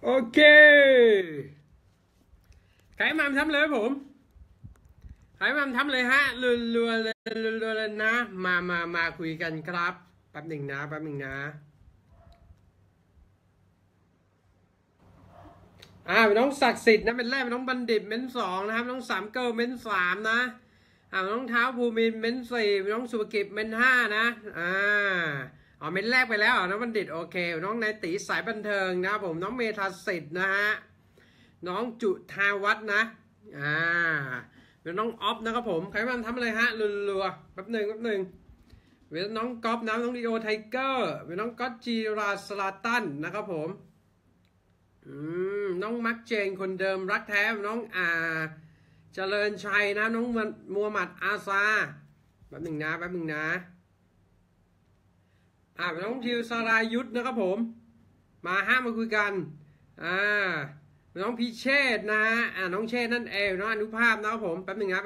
เคใครมาทำเลยผมใครมาทำเลยฮะรัวๆเลยนะมาคุยกันครับแป๊บหนึ่งนะเป็นน้องศักดิ์สิทธิ์นะเป็นแรกเป็นน้องบัณฑิตเม้นสองนะครับน้องสามเกิลเม้นสามนะน้องเท้าภูมินเม้นสี่น้องสุภกิจเม้นห้านะเม้นแรกไปแล้วน้องบัณฑิตโอเคน้องนายตีสายบันเทิงนะผมน้องเมธาสิทธิ์นะฮะน้องจุธาวัฒน์นะเป็นน้องออฟนะครับผมใครมาทำอะไรฮะรัวๆแป๊บหนึ่งเป็นน้องก๊อฟนะน้องลีโอไทเกอร์เป็นน้องก๊อตจีราสลาตันนะครับผมน้องมักเจนคนเดิมรักแท้น้องเจริญชัยนะน้องมัวหมัดอาซาแป๊บหนึ่งนะเป็นน้องทิวสรายุทธนะครับผมมาคุยกันน้องพิเชษนะน้องเชษนั่นเองน้องอนุภาพนะครับผมแป๊บหนึ่งนะ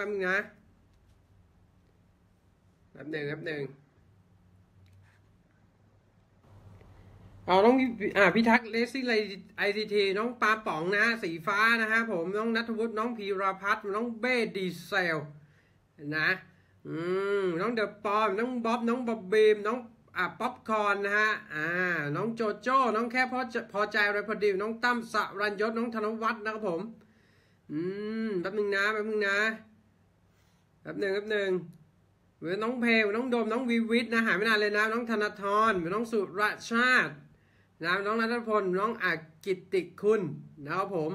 น้องพิทักษ์เลสซิ่งไอทีทีน้องปาป๋องนะสีฟ้านะฮะผมน้องณัฐวุฒิน้องพีรพัฒน์น้องเบ้ดีเซลนะน้องเดอะปอมน้องบ๊อบน้องบ๊อบบีมน้องป๊อปคอร์นนะฮะน้องโจโจ้น้องแค่พอใจอะไรพอดีน้องตั้มสรัญยศน้องธนวัฒน์นะครับผมแป๊บหนึ่งนะเวน้องเพลน้องโดมน้องวีวิทย์นะหายไม่นานเลยนะน้องธนทรน้องสุรชาตินะน้องณัฐพลน้องกิตติคุณนะครับผม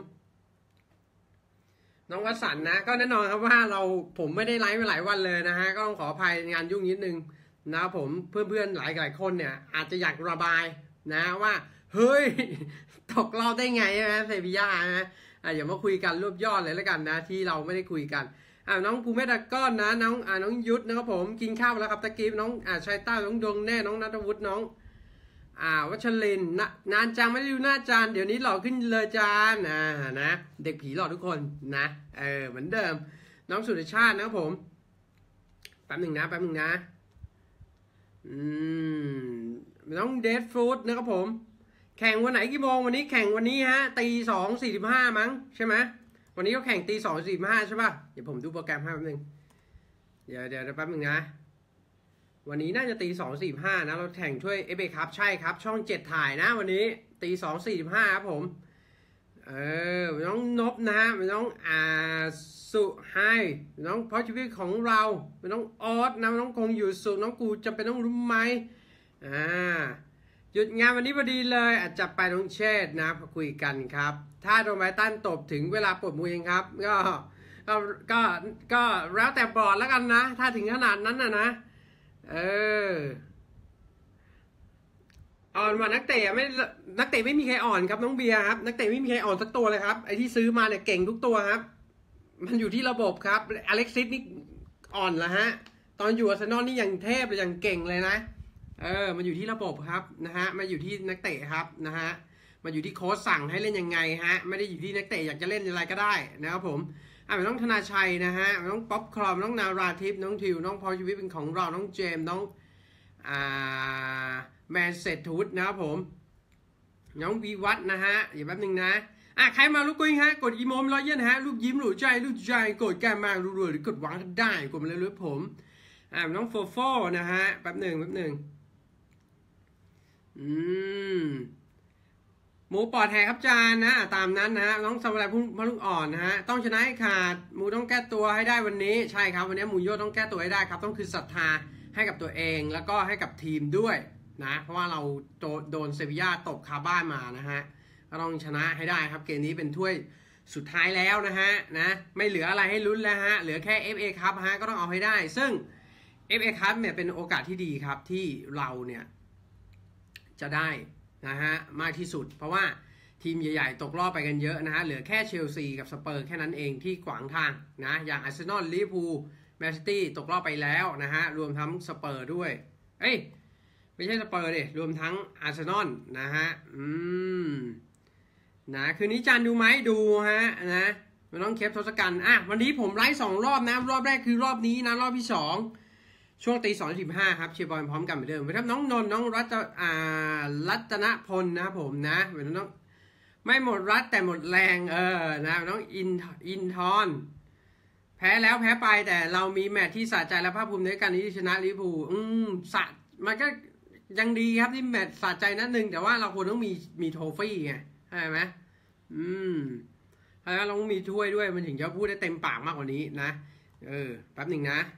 น้องวสันต์นะก็แน่นอนครับว่าผมไม่ได้ไลฟ์มาหลายวันเลยนะฮะก็ต้องขออภัยงานยุ่งนิดนึงนะครับผมเพื่อนหลายคนเนี่ยอาจจะอยากระบายนะว่าเฮ้ยตกเราได้ไงนะเซบีย่านะอย่ามาคุยกันรวบยอดเลยแล้วกันนะที่เราไม่ได้คุยกันน้องภูมิดาก้อนนะน้องยุทธนะครับผมกินข้าวแล้วครับตะกี้น้องชัยต้าน้องดวงแน่น้องณัฐวุฒิน้องวัชรินนานจังไม่ได้ดูหน้าจานเดี๋ยวนี้หล่อขึ้นเลยจานนะเด็กผีหล่อทุกคนนะเหมือนเดิมน้องสุรชาตินะครับผมแป๊บหนึ่งนะน้องเดดฟรุตนะครับผมแข่งวันไหนกี่โมงวันนี้แข่งวันนี้ฮะ2:45มั้งใช่ไหมวันนี้ก็แข่ง2:45ใช่ป่ะเดี๋ยวผมดูโปรแกรมให้แป๊บนึงเดี๋ยวแป๊บนึงนะวันนี้น่าจะ2:45นะเราแข่งช่วยFA Cupใช่ครับช่อง7ถ่ายนะวันนี้2:45ครับผมน้องนบนะฮะน้องสุไฮน้องเพราะชีวิตของเราน้องออสนะน้องคงอยู่สุน้องกูจะเป็นต้องรู้ไหมหยุดงานวันนี้พอดีเลยอาจจะไปน้องเชษนะมาคุยกันครับถ้าโดนไม้ต้านตบถึงเวลาปลดมือเองครับก็แล้วแต่บอร์ดแล้วกันนะถ้าถึงขนาดนั้นนะอ่อนว่านักเตะไม่มีใครอ่อนครับน้องเบียร์ครับนักเตะไม่มีใครอ่อนสักตัวเลยครับไอที่ซื้อมาเนี่ยเก่งทุกตัวครับมันอยู่ที่ระบบครับอเล็กซิสนี่อ่อนละฮะตอนอยู่อาร์เซนอลนี่อย่างเทพเลยอย่างเก่งเลยนะมันอยู่ที่ระบบครับนะฮะมาอยู่ที่นักเตะครับนะฮะมาอยู่ที่โค้ชสั่งให้เล่นยังไงฮะไม่ได้อยู่ที่นักเตะอยากจะเล่นอะไรก็ได้นะครับผมน้องธนาชัยนะฮะน้องป๊อปคลอมน้องนาราทิพย์น้องทิวน้องพอชีวิตเป็นของเราน้องเจมน้องแมนเซตทูดนะครับผมน้องวีวัฒนะฮะอย่าแป๊บนึงนะใครมาลูกกุ้งฮะกดอีโมม100 เยนฮะรูปยิ้มรูปใจกดแก้มมารัวๆหรือกดวางก็ได้กดมาเลยผมน้องโฟโฟนะฮะแป๊บหนึ่งหมูปอดแหกครับจานนะตามนั้นนะฮะน้องสมุไรพลุงอ่อนนะฮะต้องชนะให้ขาดหมูต้องแก้ตัวให้ได้วันนี้ใช่ครับวันนี้หมูโยต้องแก้ตัวให้ได้ครับต้องคือศรัทธาให้กับตัวเองแล้วก็ให้กับทีมด้วยนะเพราะว่าเราโดนเซบีย่าตกคาบ้านมานะฮะก็ต้องชนะให้ได้ครับเกมนี้เป็นถ้วยสุดท้ายแล้วนะฮะนะไม่เหลืออะไรให้ลุ้นแล้วฮะเหลือแค่ FA Cup ฮะก็ต้องเอาให้ได้ซึ่ง FA Cup เนี่ยเป็นโอกาสที่ดีครับที่เราเนี่ยจะได้นะฮะมากที่สุดเพราะว่าทีมใหญ่ๆตกรอบไปกันเยอะนะฮะเหลือแค่เชลซีกับสเปอร์แค่นั้นเองที่ขวางทางนะอย่างอาร์เซนอลลิเวอร์พูลแมนซิตี้ตกรอบไปแล้วนะฮะรวมทั้งสเปอร์ด้วยไม่ใช่สเปอร์ดิรวมทั้งอาร์เซนอลนะฮะนะคืนนี้จานดูไหมดูฮะนะมันต้องเคปทศกัณฐ์วันนี้ผมไลฟ์2 รอบนะรอบแรกคือรอบนี้นะรอบที่2ช่วง2:15ครับเชียร์บอลพร้อมกันเหมือนเดิมไปครับน้องนนท์น้องรัตนพลนะครับผมนะเหมือนน้องไม่หมดรัดแต่หมดแรงนะน้องอินทอนแพ้แล้วแพ้ไปแต่เรามีแมตช์ที่สะใจและภาคภูมิในการที่ชนะลิเวอร์พูลมันก็ยังดีครับที่แมตช์สะใจนัดหนึ่งแต่ว่าเราควรต้องมีโทฟี่ไงใช่ไหมแล้วเราต้องมีถ้วยด้วยมันถึงจะพูดได้เต็มปากมากกว่านี้นะแป๊บหนึ่งนะ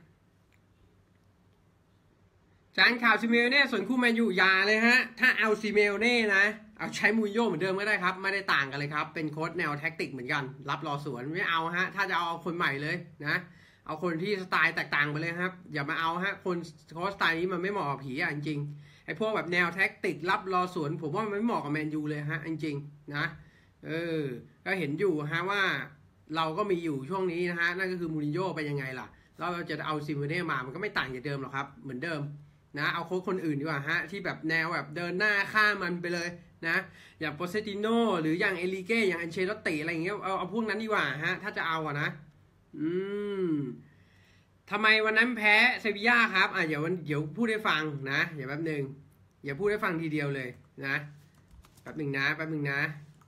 จานข่าวซิเมลเน่ส่วนคู่แมนยูยาเลยฮะถ้าเอาซิเมลเน่นะเอาใช้มูรินโญ่เหมือนเดิมก็ได้ครับไม่ได้ต่างกันเลยครับเป็นโค้ชแนวแท็กติกเหมือนกันรับรอสวนไม่เอาฮะถ้าจะเอาคนใหม่เลยนะเอาคนที่สไตล์แตกต่างไปเลยครับอย่ามาเอาฮะคนโค้ชสไตล์นี้มันไม่เหมาะกับผีจริงไอ้พวกแบบแนวแท็กติกรับรอสวนผมว่ามันไม่เหมาะกับแมนยูเลยฮะจริงนะก็เห็นอยู่ฮะว่าเราก็มีอยู่ช่วงนี้นะฮะนั่นก็คือมูรินโญ่ไปยังไงล่ะแล้วเราจะเอาซิเมลเน่มามันก็ไม่ต่างจากเดิมหรอกครับเหมือนเดิมนะเอาโค้ชคนอื่นดีกว่าฮะที่แบบแนวแบบเดินหน้าข้ามมันไปเลยนะอย่างโปเซติโนหรืออย่างเอลิเก้อย่างอันเชลติอะไรอย่างเงี้ยเอาพวกนั้นดีกว่าฮะถ้าจะเอาอะนะทำไมวันนั้นแพ้เซบีย่าครับเดี๋ยวพูดให้ฟังนะอย่าแป๊บนึงอย่าพูดให้ฟังทีเดียวเลยนะแป๊บนึงนะแป๊บนึงนะ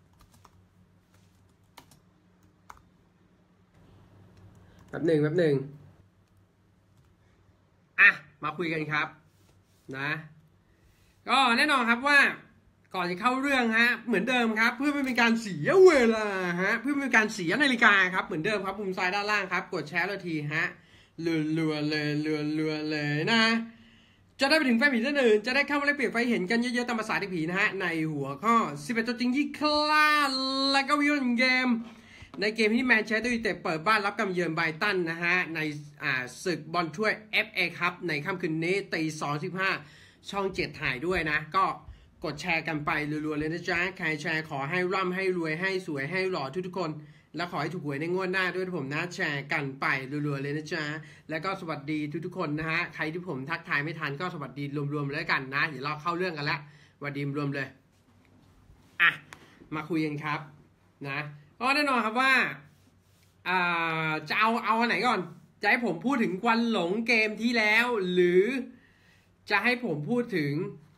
มาคุยกันครับนะก็แน่นอนครับว่าก่อนจะเข้าเรื่องฮะเหมือนเดิมครับเพื่อไม่เป็นการเสียเวลาฮะเพื่อไม่เป็นการเสียนาฬิกาครับเหมือนเดิมครับมุมซ้ายด้านล่างครับกดแชร์เลยทีฮะรัวเลยนะจะได้ไปถึงแฟนผีท่านอื่นจะได้เข้ามาได้เปลี่ยนไฟเห็นกันเยอะๆตามภาษาที่ผีนะฮะในหัวข้อ11ตัวจริงที่คลาดและก็วิวเกมในเกมที่แมนเชสเตอร์ยูไนเต็ดเปิดบ้านรับกำเยือนไบรตันนะฮะในศึกบอลถ้วย FA ครับในค่ำคืนนี้ตี 2:15 ช่อง 7 ถ่ายด้วยนะก็กดแชร์กันไปรัวๆเลยนะจ๊ะใครแชร์ขอให้ร่ำให้รวยให้สวยให้หล่อทุกๆคนและขอให้ถูกหวยในงวดหน้าด้วยผมนะแชร์กันไปรัวๆเลยนะจ๊ะแล้วก็สวัสดีทุกๆคนนะฮะใครที่ผมทักทายไม่ทันก็สวัสดีรวมๆเลยกันนะเดี๋ยวเราเข้าเรื่องกันแล้วสวัสดีรวมเลยมาคุยกันครับนะก็แน่นอนครับว่าจะเอาอันไหนก่อนจะให้ผมพูดถึงควันหลงเกมที่แล้วหรือจะให้ผมพูดถึง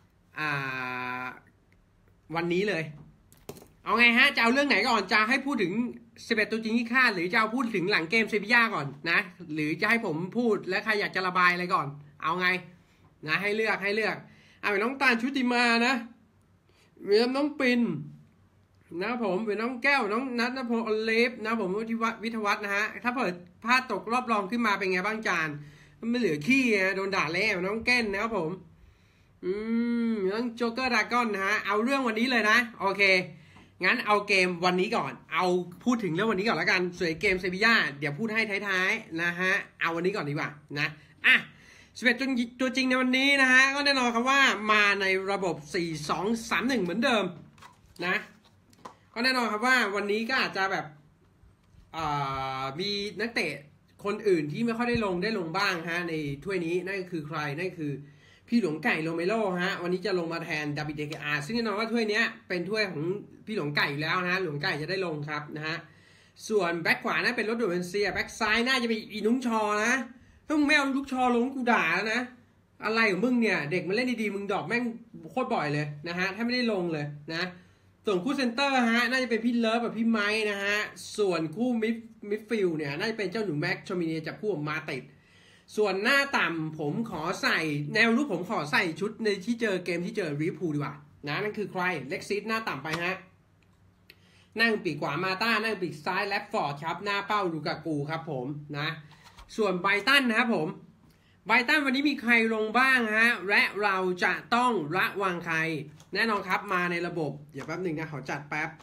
วันนี้เลยเอาไงฮะจะเอาเรื่องไหนก่อนจะให้พูดถึง11ตัวจริงที่คาดหรือจะเอาพูดถึงหลังเกมเซบีย่าก่อนนะหรือจะให้ผมพูดและใครอยากจะระบายอะไรก่อนเอาไงนะให้เลือกเป็นน้องตาลชุติมานะมีน้องปินนะผมเป็นน้องแก้วน้องนัทนภพอเลฟนะผมวิทวัฒน์นะฮะถ้าเปิดพลาดตกรอบรองขึ้นมาเป็นไงบ้างจานไม่เหลือขี้นะโดนด่าแล้วน้องแก้นนะครับผมน้องโจ๊กเกอร์ดราก้อนนะฮะเอาเรื่องวันนี้เลยนะโอเคงั้นเอาเกมวันนี้ก่อนเอาพูดถึงเรื่องวันนี้ก่อนแล้วกันส่วนเกมเซบีย่าเดี๋ยวพูดให้ท้ายๆนะฮะเอาวันนี้ก่อนดีกว่านะ11ตัวจริงในวันนี้นะฮะก็แน่นอนครับว่ามาในระบบ 4-2-3-1 เหมือนเดิมนะก็แน่นอนครับว่าวันนี้ก็อาจจะแบบมีนักเตะคนอื่นที่ไม่ค่อยได้ลงบ้างฮะในถ้วยนี้นั่นก็คือใครนั่นคือพี่หลวงไก่โรเมโรฮะวันนี้จะลงมาแทนดาวิดเดเกอาซึ่งแน่นอนว่าถ้วยนี้เป็นถ้วยของพี่หลวงไก่อยู่แล้วนะหลวงไก่จะได้ลงครับนะฮะส่วนแบ็คขวาน่าเป็นรถดูเวนเซียแบ็คซ้ายน่าจะเป็นอีนุ้งชอนะถ้ามึงไม่เอาลูกชอลงกูด่าแล้วนะอะไรของมึงเนี่ยเด็กมันเล่นดีๆมึงดรอปแม่งโคตรบ่อยเลยนะฮะถ้าไม่ได้ลงเลยนะส่วนคู่เซนเตอร์ฮะน่าจะเป็นพี่เลิฟกับพี่ไม้นะฮะส่วนคู่มิดฟิลด์เนี่ยน่าจะเป็นเจ้าหนูแม็กชอมิเนียจับคู่กับมาติดส่วนหน้าต่ำผมขอใส่แนวรูปผมขอใส่ชุดในที่เจอเกมที่เจอลิเวอร์พูลดีกว่านะนั่นคือใครเล็กซิสหน้าต่ำไปฮะนั่งปีกขวามาต้านั่งปีกซ้ายแรดฟอร์ดครับหน้าเป้าลูกากูครับผมนะส่วนไบรตันนะครับผมไบรตันวันนี้มีใครลงบ้างฮะและเราจะต้องระวังใครแน่นอนครับมาในระบบเดี๋ยวแป๊บหนึ่งนะขอจัดแป๊บ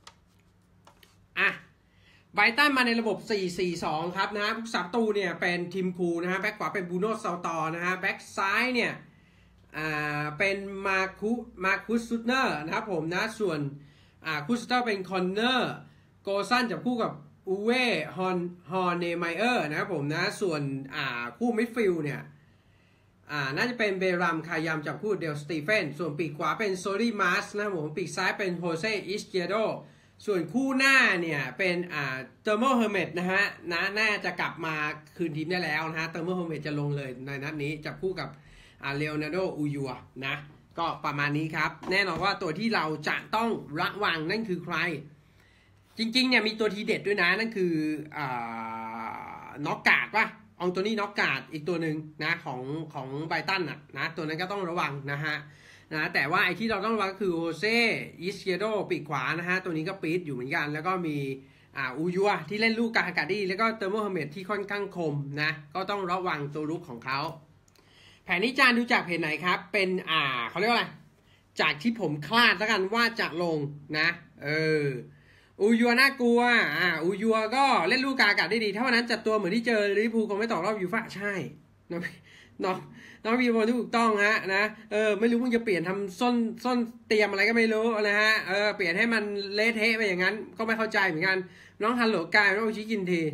ไบรตันมาในระบบ 4-4-2 ครับนะผู้สับตูเนี่ยเป็นทีมคูนะฮะแบ็คขวาเป็นบูโน่ซาตอนะฮะแบ็คซ้ายเนี่ยเป็นมาคุสซูเนอร์นะครับผมนะส่วนคุสซูเนอร์เป็นคอนเนอร์โกซันจับคู่กับอูเว่ฮอร์เนไมเออร์นะครับผมนะส่วนคู่มิดฟิลด์เนี่ยน่าจะเป็นเบรัมคายามจับคู่เดลสตีเฟนส่วนปีกขวาเป็นโซลีมาสนะครับผมปีกซ้ายเป็นโฮเซอิสเจโดส่วนคู่หน้าเนี่ยเป็นเตอร์โมเฮอร์เมตนะฮะน่าจะกลับมาคืนทีมได้แล้วนะฮะเตอร์โมเฮอร์เมตจะลงเลยในนัดนี้จับคู่กับเลโอนาร์โดอูยัวนะก็ประมาณนี้ครับแน่นอนว่าตัวที่เราจะต้องระวังนั่นคือใครจริงๆเนี่ยมีตัวทีเด็ดด้วยนะนั่นคือน็อกการ์ดป่ะองตัวนี้น็อกการ์ดอีกตัวหนึ่งนะของไบรตันนะตัวนั้นก็ต้องระวังนะฮะแต่ว่าไอ้ที่เราต้องระวังก็คือโฮเซอิสเกโดปีกขวานะฮะตัวนี้ก็ปี๊ดอยู่เหมือนกันแล้วก็มีอูยัวที่เล่นลูกกลางอากาศดีแล้วก็เตอร์โมฮาเมดที่ค่อนข้างคมนะก็ต้องระวังตัวลุกของเขาแผนนี้จานดูจากเพจไหนครับเป็นเขาเรียกว่าอะไรจากที่ผมคลาดแล้วกันว่าจะลงนะอูยัวน่ากลัวอูยัวก็เล่นลูกกลางอากาศได้ดีถ้าวันนั้นจัดตัวเหมือนที่เจอลิเวอร์พูลคงไม่ตกรอบยูฟ่าใช่น้องพีบอลถูกต้องฮะนะไม่รู้มึงจะเปลี่ยนทำส้นเตรียมอะไรก็ไม่รู้นะฮะเปลี่ยนให้มันเละเทะไปอย่างนั้นก็ไม่เข้าใจเหมือนกันน้องฮัลโหลกายน้องชิกินที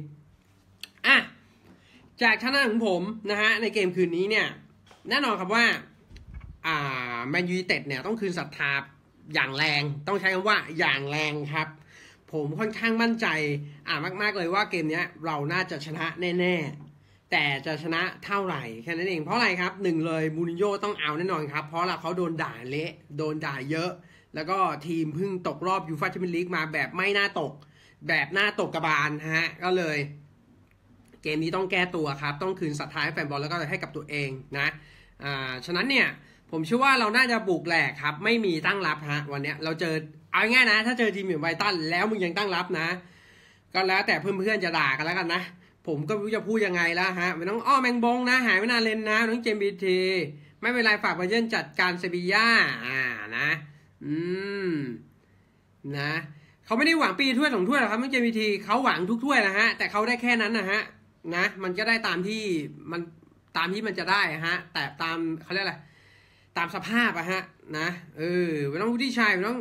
จากท่านาของผมนะฮะในเกมคืนนี้เนี่ยแน่นอนครับว่าแมนยูไนเต็ดเนี่ยต้องคืนศรัทธาอย่างแรงต้องใช้คำว่าอย่างแรงครับผมค่อนข้างมั่นใจมากๆเลยว่าเกมนี้เราน่าจะชนะแน่ๆแต่จะชนะเท่าไหร่แค่นั้นเองเพราะอะไรครับหนึ่งเลยมูรินโญ่ต้องเอาแน่นอนครับเพราะเขาโดนด่าเละโดนด่าเยอะแล้วก็ทีมเพิ่งตกรอบยูฟ่าแชมเปี้ยนลีกมาแบบไม่น่าตกแบบน่าตกกระบาลฮะก็เลยเกมนี้ต้องแก้ตัวครับต้องคืนศรัทธาให้แฟนบอลแล้วก็ให้กับตัวเองนะฉะนั้นเนี่ยผมเชื่อว่าเราน่าจะบุกแหลกครับไม่มีตั้งรับฮะวันนี้เราเจอเอาง่ายนะถ้าเจอทีมอย่างไบรตันแล้วมึงยังตั้งรับนะก็แล้วแต่เพื่อนๆจะด่ากันแล้วกันนะผมก็ไม่รู้จะพูดยังไงแล้วฮะไม่ต้องแมงบงนะหายไปนานเลนนะน้องเจมบีทีไม่เป็นไรฝากบาเยิร์นจัดการเซบีย่านะนะเขาไม่ได้หวังปีถ้วย2 ถ้วยหรอกครับน้องเจมบีทีเขาหวังทุกถ้วยนะฮะแต่เขาได้แค่นั้นนะฮะนะมันก็ได้ตามที่มันจะได้ฮะแต่ตามเขาเรียกอะไรตามสภาพฮะนะไม่ต้องวุฒิชัยไม่ต้อง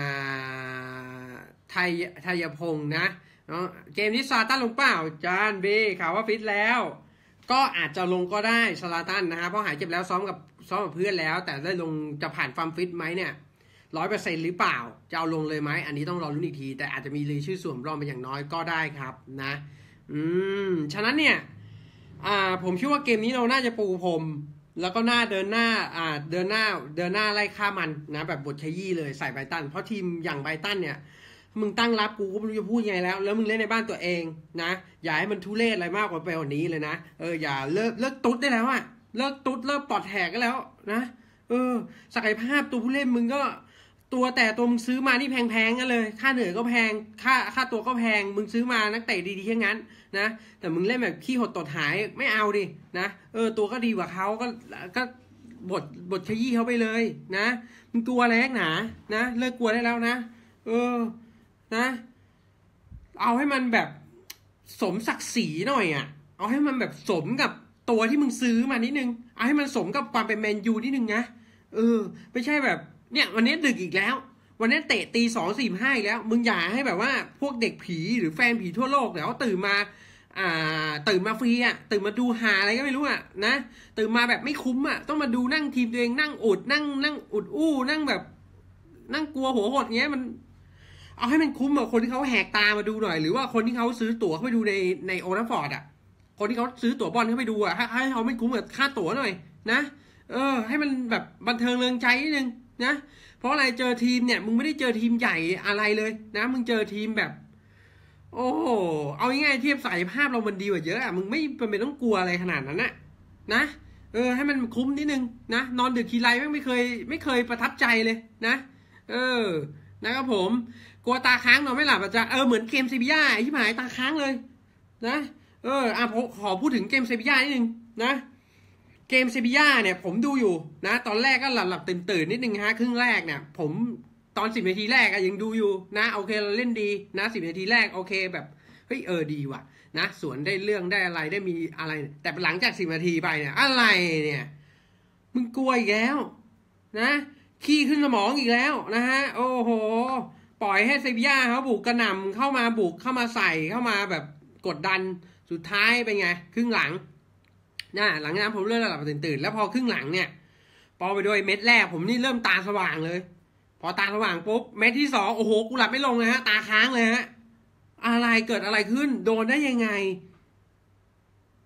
ไทยพงษ์นะเกมนี้ซาตันลงเปล่าจานบีข่าวว่าฟิตแล้วก็อาจจะลงก็ได้ซาตันนะฮะเพราะหายเจ็บแล้วซ้อมกับเพื่อนแล้วแต่ได้ลงจะผ่านความฟิตไหมเนี่ย 100% หรือเปล่าจะเอาลงเลยไหมอันนี้ต้องรอลุ้นอีกทีแต่อาจจะมีรายชื่อส่วนรองเป็นอย่างน้อยก็ได้ครับนะฉะนั้นเนี่ยผมเชื่อว่าเกมนี้เราน่าจะปูพรมแล้วก็เดินหน้าไล่ฆ่ามันนะแบบบทขยี้เลยใส่ไบรตันเพราะทีมอย่างไบรตันเนี่ยมึงตั้งรับกูก็ไม่รู้จะพูดยังไงแล้วมึงเล่นในบ้านตัวเองนะอย่าให้มันทุเรศอะไรมากกว่าไปกว่านี้เลยนะอย่าเลิกตุ๊ดได้แล้วอะเลิกตุ๊ดเลิกปอดแหกก็แล้วนะศักยภาพตัวผู้เล่นมึงก็ตัวมึงซื้อมานี่แพงๆกันเลยค่าเหนื่อยก็แพงค่าตัวก็แพงมึงซื้อมานักเตะดีๆแค่นั้นนะแต่มึงเล่นแบบขี้หดตดหายไม่เอาดินะตัวก็ดีกว่าเขาก็บทขยี้เขาไปเลยนะมึงกลัวอะไรนักหนานะเลิกกลัวได้แล้วนะนะเอาให้มันแบบสมศักดิ์ศรีหน่อยเอาให้มันแบบสมกับตัวที่มึงซื้อมานิดนึงเอาให้มันสมกับความเป็นแมนยูนิดนึงนะไม่ใช่แบบเนี่ยวันนี้ดึกอีกแล้ววันนี้เตะตี 2:45อีกแล้วมึงอย่าให้แบบว่าพวกเด็กผีหรือแฟนผีทั่วโลกแล้วตื่นมาฟรีตื่นมาดูหาอะไรก็ไม่รู้นะตื่นมาแบบไม่คุ้มต้องมาดูนั่งทีมตัวเองนั่งอุดนั่งอุดอู้นั่งแบบนั่งกลัวหัวหดเงี้ยมันเอาให้มันคุ้มคนที่เขาแหกตามาดูหน่อยหรือว่าคนที่เขาซื้อตั๋วเข้าไปดูในโอทัฟฟอร์ดคนที่เขาซื้อตั๋วบอลเข้าไปดูให้เขาไม่คุ้มกับค่าตั๋วหน่อยนะให้มันแบบบันเทิงเริงใจนิดนึงนะเพราะอะไรเจอทีมเนี่ยมึงไม่ได้เจอทีมใหญ่อะไรเลยนะมึงเจอทีมแบบโอ้เอาง่ายๆเทียบศักยภาพเรามันดีกว่าเยอะมึงไม่จำเป็นต้องกลัวอะไรขนาดนั้นนะให้มันคุ้มนิดนึงนะนอนดึกทีไรไม่เคยประทับใจเลยนะนะครับผมกลัวตาค้างนอนไม่หลับจะเหมือนเกมเซบีย่าที่หมายตาค้างเลยนะผมขอพูดถึงเกมเซบีย่านิดนึงนะเกมเซบีย่าเนี่ยผมดูอยู่นะตอนแรกก็หลับตื่นนิดนึงฮะครึ่งแรกเนี่ยผมตอน10 นาทีแรกยังดูอยู่นะโอเคเราเล่นดีนะ10 นาทีแรกโอเคแบบเฮ้ยดีว่ะนะสวนได้เรื่องได้อะไรได้มีอะไรแต่หลังจาก10 นาทีไปเนี่ยอะไรเนี่ยมึงกลัวอีกแล้วนะขี้ขึ้นสมองอีกแล้วนะฮะโอ้โหปล่อยให้เซบีย่าเขาบุกกระหน่ำเข้ามาใส่เข้ามาแบบกดดันสุดท้ายเป็นไงครึ่งหลังหลังจากนั้นผมเริ่มหลับตื่นแล้วพอครึ่งหลังเนี่ยพอไปด้วยเม็ดแรกผมนี่เริ่มตาสว่างเลยพอตาสว่างปุ๊บเม็ดที่2โอ้โหกูหลับไม่ลงเลยฮะตาค้างเลยฮะอะไรเกิดอะไรขึ้นโดนได้ยังไง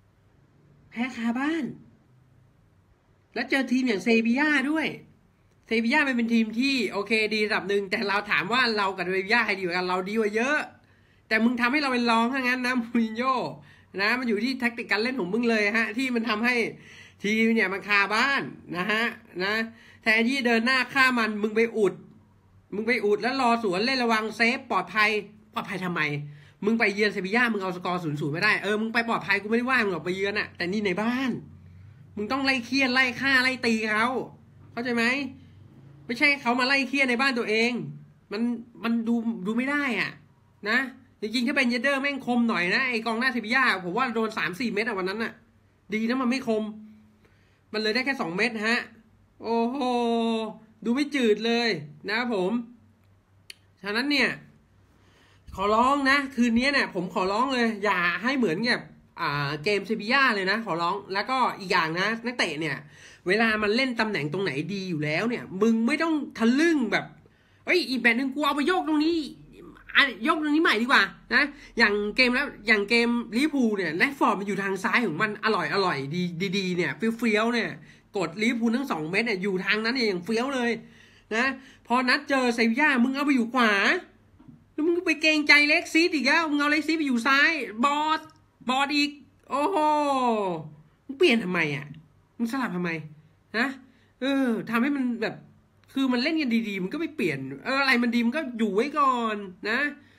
แพ้คาบ้านแล้วเจอทีมอย่างเซบีย่าด้วยเซวิย่าเป็นทีมที่โอเคดีระดับหนึ่งแต่เราถามว่าเรากับเซวิย่าใครดีกว่ากันเราดีกว่าเยอะแต่มึงทำให้เราเป็นรองทั้งนั้นนะมูรินโญ่นะมันอยู่ที่แท็กติกการเล่นของมึงเลยฮะที่มันทำให้ทีมเนี่ยมันคาบ้านนะฮะนะแทนที่เดินหน้าฆ่ามันมึงไปอุดแล้วรอสวนเล่นระวังเซฟปลอดภัยทำไมมึงไปเยือนเซบีย่ามึงเอาสกอร์0-0ไม่ได้มึงไปปลอดภัยกูไม่ได้ว่ามึงหรอกไปเยือนอะแต่นี่ในบ้านมึงต้องไล่เคี่ยนไล่ฆ่าไล่ตีเขาเข้าใจไหมไม่ใช่เขามาไล่เคี่ยนในบ้านตัวเองมันดูไม่ได้อ่ะนะจริงๆถ้าเป็นเยเดอร์แม่งคมหน่อยนะไอกองหน้าเซบีย่าผมว่าโดน 3-4 เม็ดอะวันนั้นอะดีนะมันไม่คมมันเลยได้แค่2 เม็ดฮะโอ้โหดูไม่จืดเลยนะครับผมฉะนั้นเนี่ยขอร้องนะคืนนี้เนี่ยผมขอร้องเลยอย่าให้เหมือนกับเกมเซบีย่าเลยนะขอร้องแล้วก็อีกอย่างนะนักเตะเนี่ยเวลามันเล่นตำแหน่งตรงไหนดีอยู่แล้วเนี่ยมึงไม่ต้องทะลึ่งแบบอีกแบบนึงกูเอาไปโยกตรงนี้ยกตรงนี้ใหม่ดีกว่านะอย่างเกมลิเวอร์พูลเนี่ยแรชฟอร์ดมันอยู่ทางซ้ายของมันอร่อยดีเนี่ยเฟี้ยวเนี่ยกดลิเวอร์พูลทั้ง2 เม็ดเนี่ยอยู่ทางนั้นเนี่ยอย่างเฟี้ยวเลยนะพอนัดเจอเซบีย่ามึงเอาไปอยู่ขวาแล้วมึงไปเกรงใจเล็กซีดอีกแล้วมึงเอาเล็กซีดไปอยู่ซ้ายบอดอีกโอ้โหมึงเปลี่ยนทำไมอ่ะมึงสลับทำไมนะทำให้มันแบบคือมันเล่นกันดีๆมันก็ไม่เปลี่ยนอะไรมันดีมันก็อยู่ไว้ก่อนนะ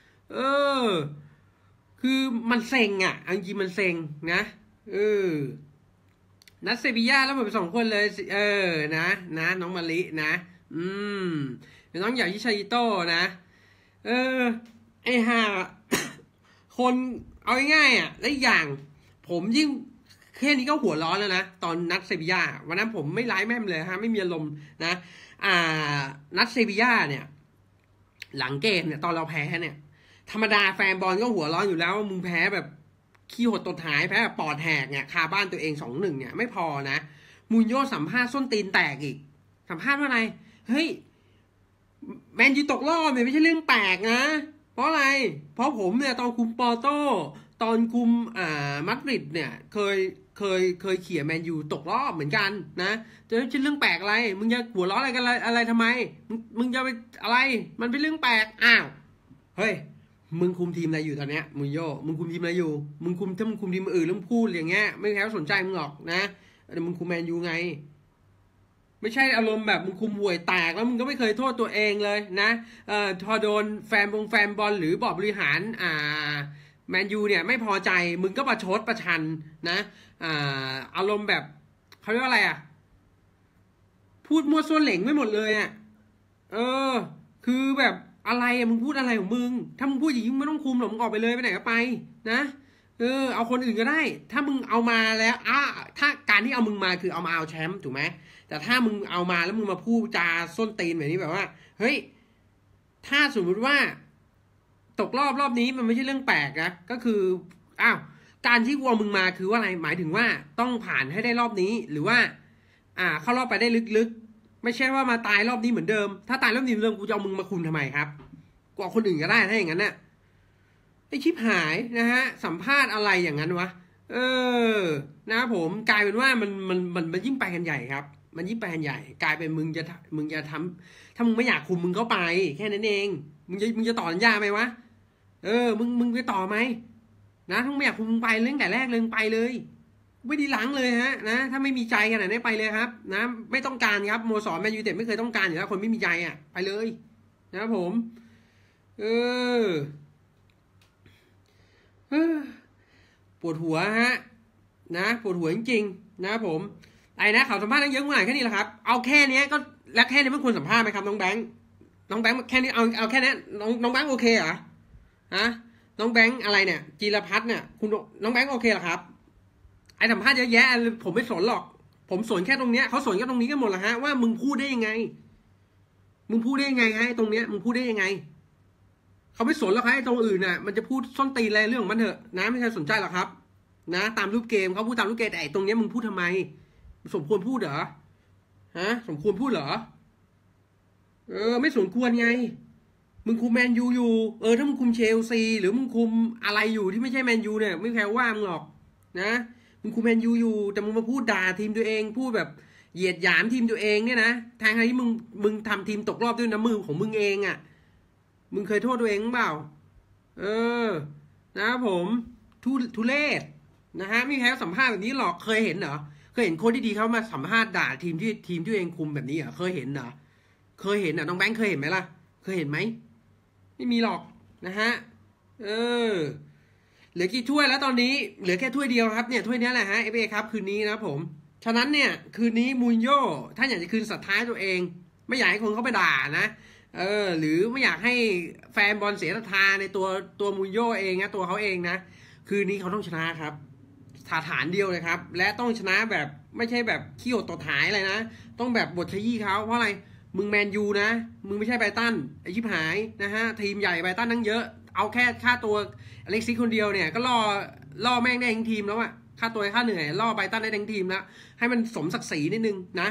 คือมันเซ็งอ่ะจริงๆมันเซ็งนะนัดเซบีย่าแล้วผม2 คนเลยนะน้องมะลินะเป็นน้องใหญ่ที่ชัยโต้นะไอ้ห่า คนเอาง่ายๆอ่ะและอย่างผมยิ่งแค่นี้ก็หัวร้อนแล้วนะตอนนัดเซบีย่าวันนั้นผมไม่ร้ายแม่มเลยฮะไม่มีอารมณ์นะนัดเซบีย่าเนี่ยหลังเกมเนี่ยตอนเราแพ้เนี่ยธรรมดาแฟนบอลก็หัวร้อนอยู่แล้วมึงแพ้แบบขี้หดตดหายแพ้แบบปอดแหกเนี่ยคาบ้านตัวเอง 2-1เนี่ยไม่พอนะมูรินโญ่สัมภาษณ์ส้นตีนแตกอีกสัมภาษณ์ว่าอะไรเฮ้ยแมนยูตกรอบเนี่ยไม่ใช่เรื่องแปลกนะเพราะอะไรเพราะผมเนี่ยตอนคุมปอร์โต้ตอนคุมมาดริดเนี่ยเคยเขี่ยแมนยูตกรอบเหมือนกันนะจะไม่ใช่เรื่องแปลกอะไรมึงจะหัวร้อนอะไรกันอะไรทำไมมึงจะไปอะไรมันเป็นเรื่องแปลกเฮ้ยมึงคุมทีมอะไรอยู่ตอนเนี้ยมูรินโญ่มึงคุมทีมอะไรอยู่ถ้ามึงคุมทีมอื่นแล้วมึงพูดอย่างเงี้ยไม่มีใครสนใจมึงหรอกนะแต่มึงคุมแมนยูไงไม่ใช่อารมณ์แบบมึงคุมห่วยแตกแล้วมึงก็ไม่เคยโทษตัวเองเลยนะพอโดนแฟนบอลหรือบอร์ดบริหารแมนยูเนี่ยไม่พอใจมึงก็ประชดประชันนะอารมณ์แบบเขาเรียกว่าอะไรพูดมั่วซั่วเหล่งไม่หมดเลยคือแบบอะไรมึงพูดอะไรของมึงถ้ามึงพูดอย่างนี้มึงไม่ต้องคุมหรอกมึงออกไปเลยไปไหนก็ไปนะเอาคนอื่นก็ได้ถ้ามึงเอามาแล้วถ้าการที่เอามึงมาคือเอาแชมป์ถูกไหมแต่ถ้ามึงเอามาแล้วมึงมาพูดจาส้นตีนแบบนี้แบบว่าเฮ้ยถ้าสมมติว่าตกรอบนี้มันไม่ใช่เรื่องแปลกนะก็คือการที่กูเอามึงมาคือว่าอะไรหมายถึงว่าต้องผ่านให้ได้รอบนี้หรือว่าเข้ารอบไปได้ลึกๆไม่ใช่ว่ามาตายรอบนี้เหมือนเดิมถ้าตายรอบนี้เหมือนเดิมกูจะเอามึงมาคุมทำไมครับกูเอาคนอื่นก็ได้ถ้าอย่างนั้นน่ะไอชิบหายนะฮะสัมภาษณ์อะไรอย่างนั้นวะนะครับผมกลายเป็นว่ามันยิ่งไปกันใหญ่ครับมันยิ่งไปกันใหญ่กลายเป็นมึงจะทำถ้ามึงไม่อยากคุมมึงก็ไปแค่นั้นเองมึงจะต่อสัญญาไหมวะมึงไปต่อไหมนะถ้าไม่อยากคุมมึงไปเรื่องแต่แรกเลยไปเลยไม่ดีหลังเลยฮะนะถ้าไม่มีใจขนาดนี้ไปเลยครับนะไม่ต้องการครับโมสรแมนยูเต็ดไม่เคยต้องการอยู่แล้วคนไม่มีใจไปเลยนะครับผมปวดหัวฮะนะปวดหัวจริงๆนะครับผมนะข่าวสัมภาษณ์เยอะมากแค่นี้แหละครับเอาแค่นี้ก็แล้วแค่นี้มันควรสัมภาษณ์ไหมครับน้องแบงค์แค่นี้เอาแค่นี้น้องแบงค์โอเคเหรอน้องแบงค์อะไรเนี่ยจีรพัฒน์เนี่ยคุณน้องแบงค์โอเคเหรอครับไอ้สัมภาษณ์เยอะแยะผมไม่สนหรอกผมสนแค่ตรงเนี้ยเขาสนแค่ตรงนี้กันหมดแหละฮะว่ามึงพูดได้ยังไงฮะตรงเนี้ยมึงพูดได้ยังไงเขาไม่สนหรอกครับไอ้ตรงอื่นน่ะมันจะพูดส้นตีนอะไรเรื่องของมันเถอะนะไม่ใช่สนใจหรอกครับนะตามรูปเกมเขาพูดตามรูปเกมแต่ไอ้ตรงเนี้ยมึงพูดทำไมสมควรพูดเหรอสมควรพูดเหรอไม่สมควรไงมึงคุมแมนยูอยู่ถ้ามึงคุมเชลซีหรือมึงคุมอะไรอยู่ที่ไม่ใช่แมนยูเนี่ยไม่แคร์ว่ามึงหรอกนะมึงคุมแมนยูอยู่แต่มึงมาพูดด่าทีมตัวเองพูดแบบเหยียดหยามทีมตัวเองเนี่ยนะทางที่มึงทำทีมตกรอบด้วยน้ำมือของมึงเองอ่ะมึงเคยโทษตัวเองเปล่านะครับผมทุเรศนะฮะไม่มีใครสัมภาษณ์แบบนี้หรอกเคยเห็นเหรอเคยเห็นโค้ชที่ดีเขามาสัมภาษณ์ด่าทีมที่ตัวเองคุมแบบนี้เหรอเคยเห็นเหรอน้องแบงค์เคยเห็นไหมล่ะเคยเห็นไหมไม่มีหรอกนะฮะเหลือกี่ถ้วยแล้วตอนนี้เหลือแค่ถ้วยเดียวครับเนี่ยถ้วยนี้แหละฮะ FA ครับคืนนี้นะผมฉะนั้นเนี่ยคืนนี้มูรินโญ่ถ้าอยากจะคืนศรัทธาตัวเองไม่อยากให้คนเขาไปด่านะหรือไม่อยากให้แฟนบอลเสียศรัทธาในตัวมูรินโญ่เองนะตัวเขาเองนะคืนนี้เขาต้องชนะครับฐานเดียวเลยครับและต้องชนะแบบไม่ใช่แบบขี้อดต่อถ่ายอะไรนะต้องแบบบทขยี้เขาเพราะอะไรมึงแมนยูนะมึงไม่ใช่ไบรตันไอชิบหายนะฮะทีมใหญ่ไบรตันทั้งเยอะเอาแค่ค่าตัวอเล็กซิสคนเดียวเนี่ยก็ล่อแม่งได้ทั้งทีมแล้วอะค่าตัวค่าเหนื่อยล่อไบรตันได้ทั้งทีมแล้วให้มันสมศักดิ์ศรีนิดนึงนะ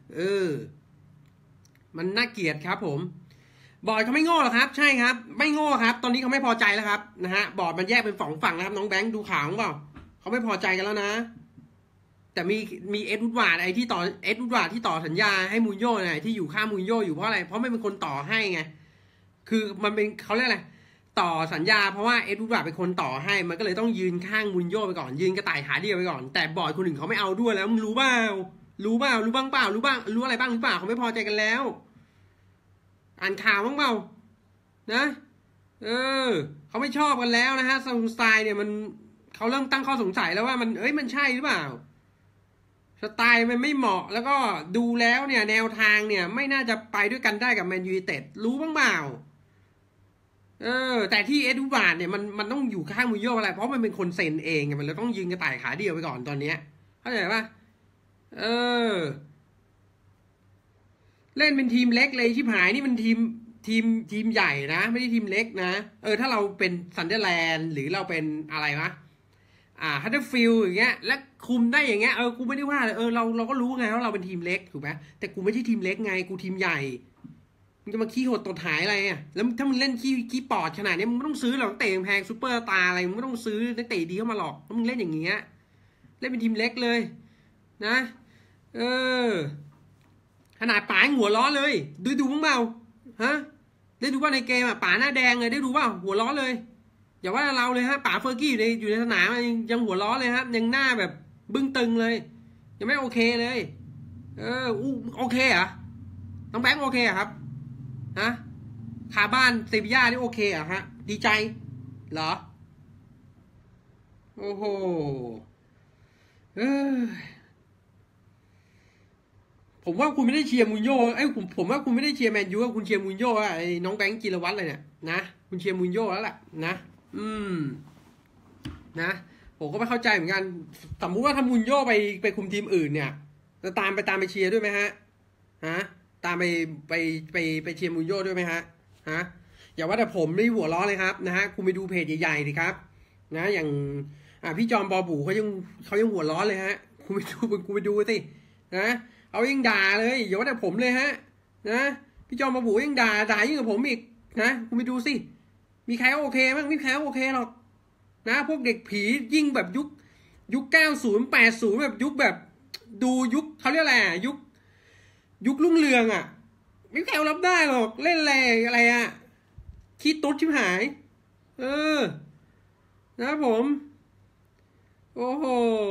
มันน่าเกลียดครับผมบอร์ดเขาไม่โง่หรอกครับใช่ครับไม่โง่ครับตอนนี้เขาไม่พอใจแล้วครับนะฮะบอร์ดมันแยกเป็นสองฝั่งนะครับน้องแบงค์ดูข่าวเปล่าเขาไม่พอใจกันแล้วนะแต่มีเอ็ดวูดวาร์ดที่ต่อสัญญาให้มูรินโญ่เนี่ยที่อยู่ข้างมูรินโญ่อยู่เพราะอะไรเพราะไม่เป็นคนต่อให้ไงคือมันเป็นเขาเรียกอะไรต่อสัญญาเพราะว่าเอ็ดวูดวาร์ดเป็นคนต่อให้มันก็เลยต้องยืนข้างมูรินโญ่ไปก่อนยืนกระต่ายขาเดียวไปก่อนแต่บอร์ดคนอื่นเขาไม่เอาด้วยแล้วมึงรู้บ้างรู้อะไรบ้างหรือเปล่าเขาไม่พอใจกันแล้วอ่านข่าวบ้างเปล่านะเขาไม่ชอบกันแล้วนะฮะสไตล์เนี่ยมันเขาเริ่มตั้งข้อสงสัยแล้วว่ามันใช่หรือเปล่าสไตล์มันไม่เหมาะแล้วก็ดูแล้วเนี่ยแนวทางเนี่ยไม่น่าจะไปด้วยกันได้กับแมนยูไนเต็ดรู้บ้างเปล่าแต่ที่เอ็ดวูดวาร์ดเนี่ยมันต้องอยู่ข้างมูรินโญ่อะไรเพราะมันเป็นคนเซ็นเองมันเลยต้องยืนกระต่ายขาเดียวไปก่อนตอนเนี้ยเข้าใจป่ะเล่นเป็นทีมเล็กเลยชิบหายนี่มันทีมใหญ่นะไม่ได้ทีมเล็กนะถ้าเราเป็นซันเดอร์แลนด์หรือเราเป็นอะไรวะฮัตเตอร์ฟิลด์อย่างเงี้ยและคุมได้อย่างเงี้ยกูไม่ได้ว่าเลยเราก็รู้ไงว่าเราเป็นทีมเล็กถูกไหมแต่กูไม่ใช่ทีมเล็กไงกูทีมใหญ่มึงจะมาขี้โหดตดหายอะไรอ่ะแล้วถ้ามึงเล่นขี้ปอดขนาดนี้มึงไม่ต้องซื้อหรอกนักเตะแพงซูเปอร์ตาอะไรมึงไม่ต้องซื้อนักเตะดีเข้ามาหรอกถ้ามึงเล่นอย่างเงี้ยเล่นเป็นทีมเล็กเลยนะขนาดป๋าหัวล้อเลยดูบ้างเปล่าฮะได้ดูว่าในเกมป๋าหน้าแดงเลยได้ดูว่าหัวล้อเลยอย่าว่าเราเลยฮะป๋าเฟอร์กี้อยู่ในสนามยังหัวล้อเลยครับยังหน้าแบบบึ้งตึงเลยยังไม่โอเคเลยโอเคเหรอน้องแบงค์โอเคเหรอครับฮะคาบ้านเซบีย่านี่โอเคเหรอฮะดีใจเหรอโอ้โหผมว่าคุณไม่ได้เชียร์มูรินโญ่ผมว่าคุณไม่ได้เชียร์แมนยูคุณเชียร์มูรินโญ่ไอ้น้องแบงค์จิรวัตรเลยเนี่ยนะคุณเชียร์มูรินโญ่แล้วแหละนะนะผมก็ไม่เข้าใจเหมือนกันสมมุติว่าถ้ามูรินโญ่ไปคุมทีมอื่นเนี่ยจะตามไปเชียร์ด้วยไหมฮะตามไปเชียร์มูรินโญ่ด้วยไหมฮะอย่าว่าแต่ผมไม่หัวล้อเลยครับนะฮะคุณไปดูเพจใหญ่ๆดิครับนะอย่างพี่จอมบอบูเขายังหัวล้อเลยฮะคุณไปดูสินะเอายังด่าเลยอย่าว่าแต่ผมเลยฮะนะพี่จอมบอบูยังด่ายิ่งกว่าผมอีกนะคุณไปดูสิมีใครโอเคบ้างไม่มีใครโอเคหรอกนะพวกเด็กผียิ่งแบบยุค90 80แบบยุคแบบดูยุคเขาเรียกอะไรยุครุ่งเรืองไม่มีใครรับได้หรอกเล่นอะไรคิดตุ๊ดชิบหายนะผมโอ้โห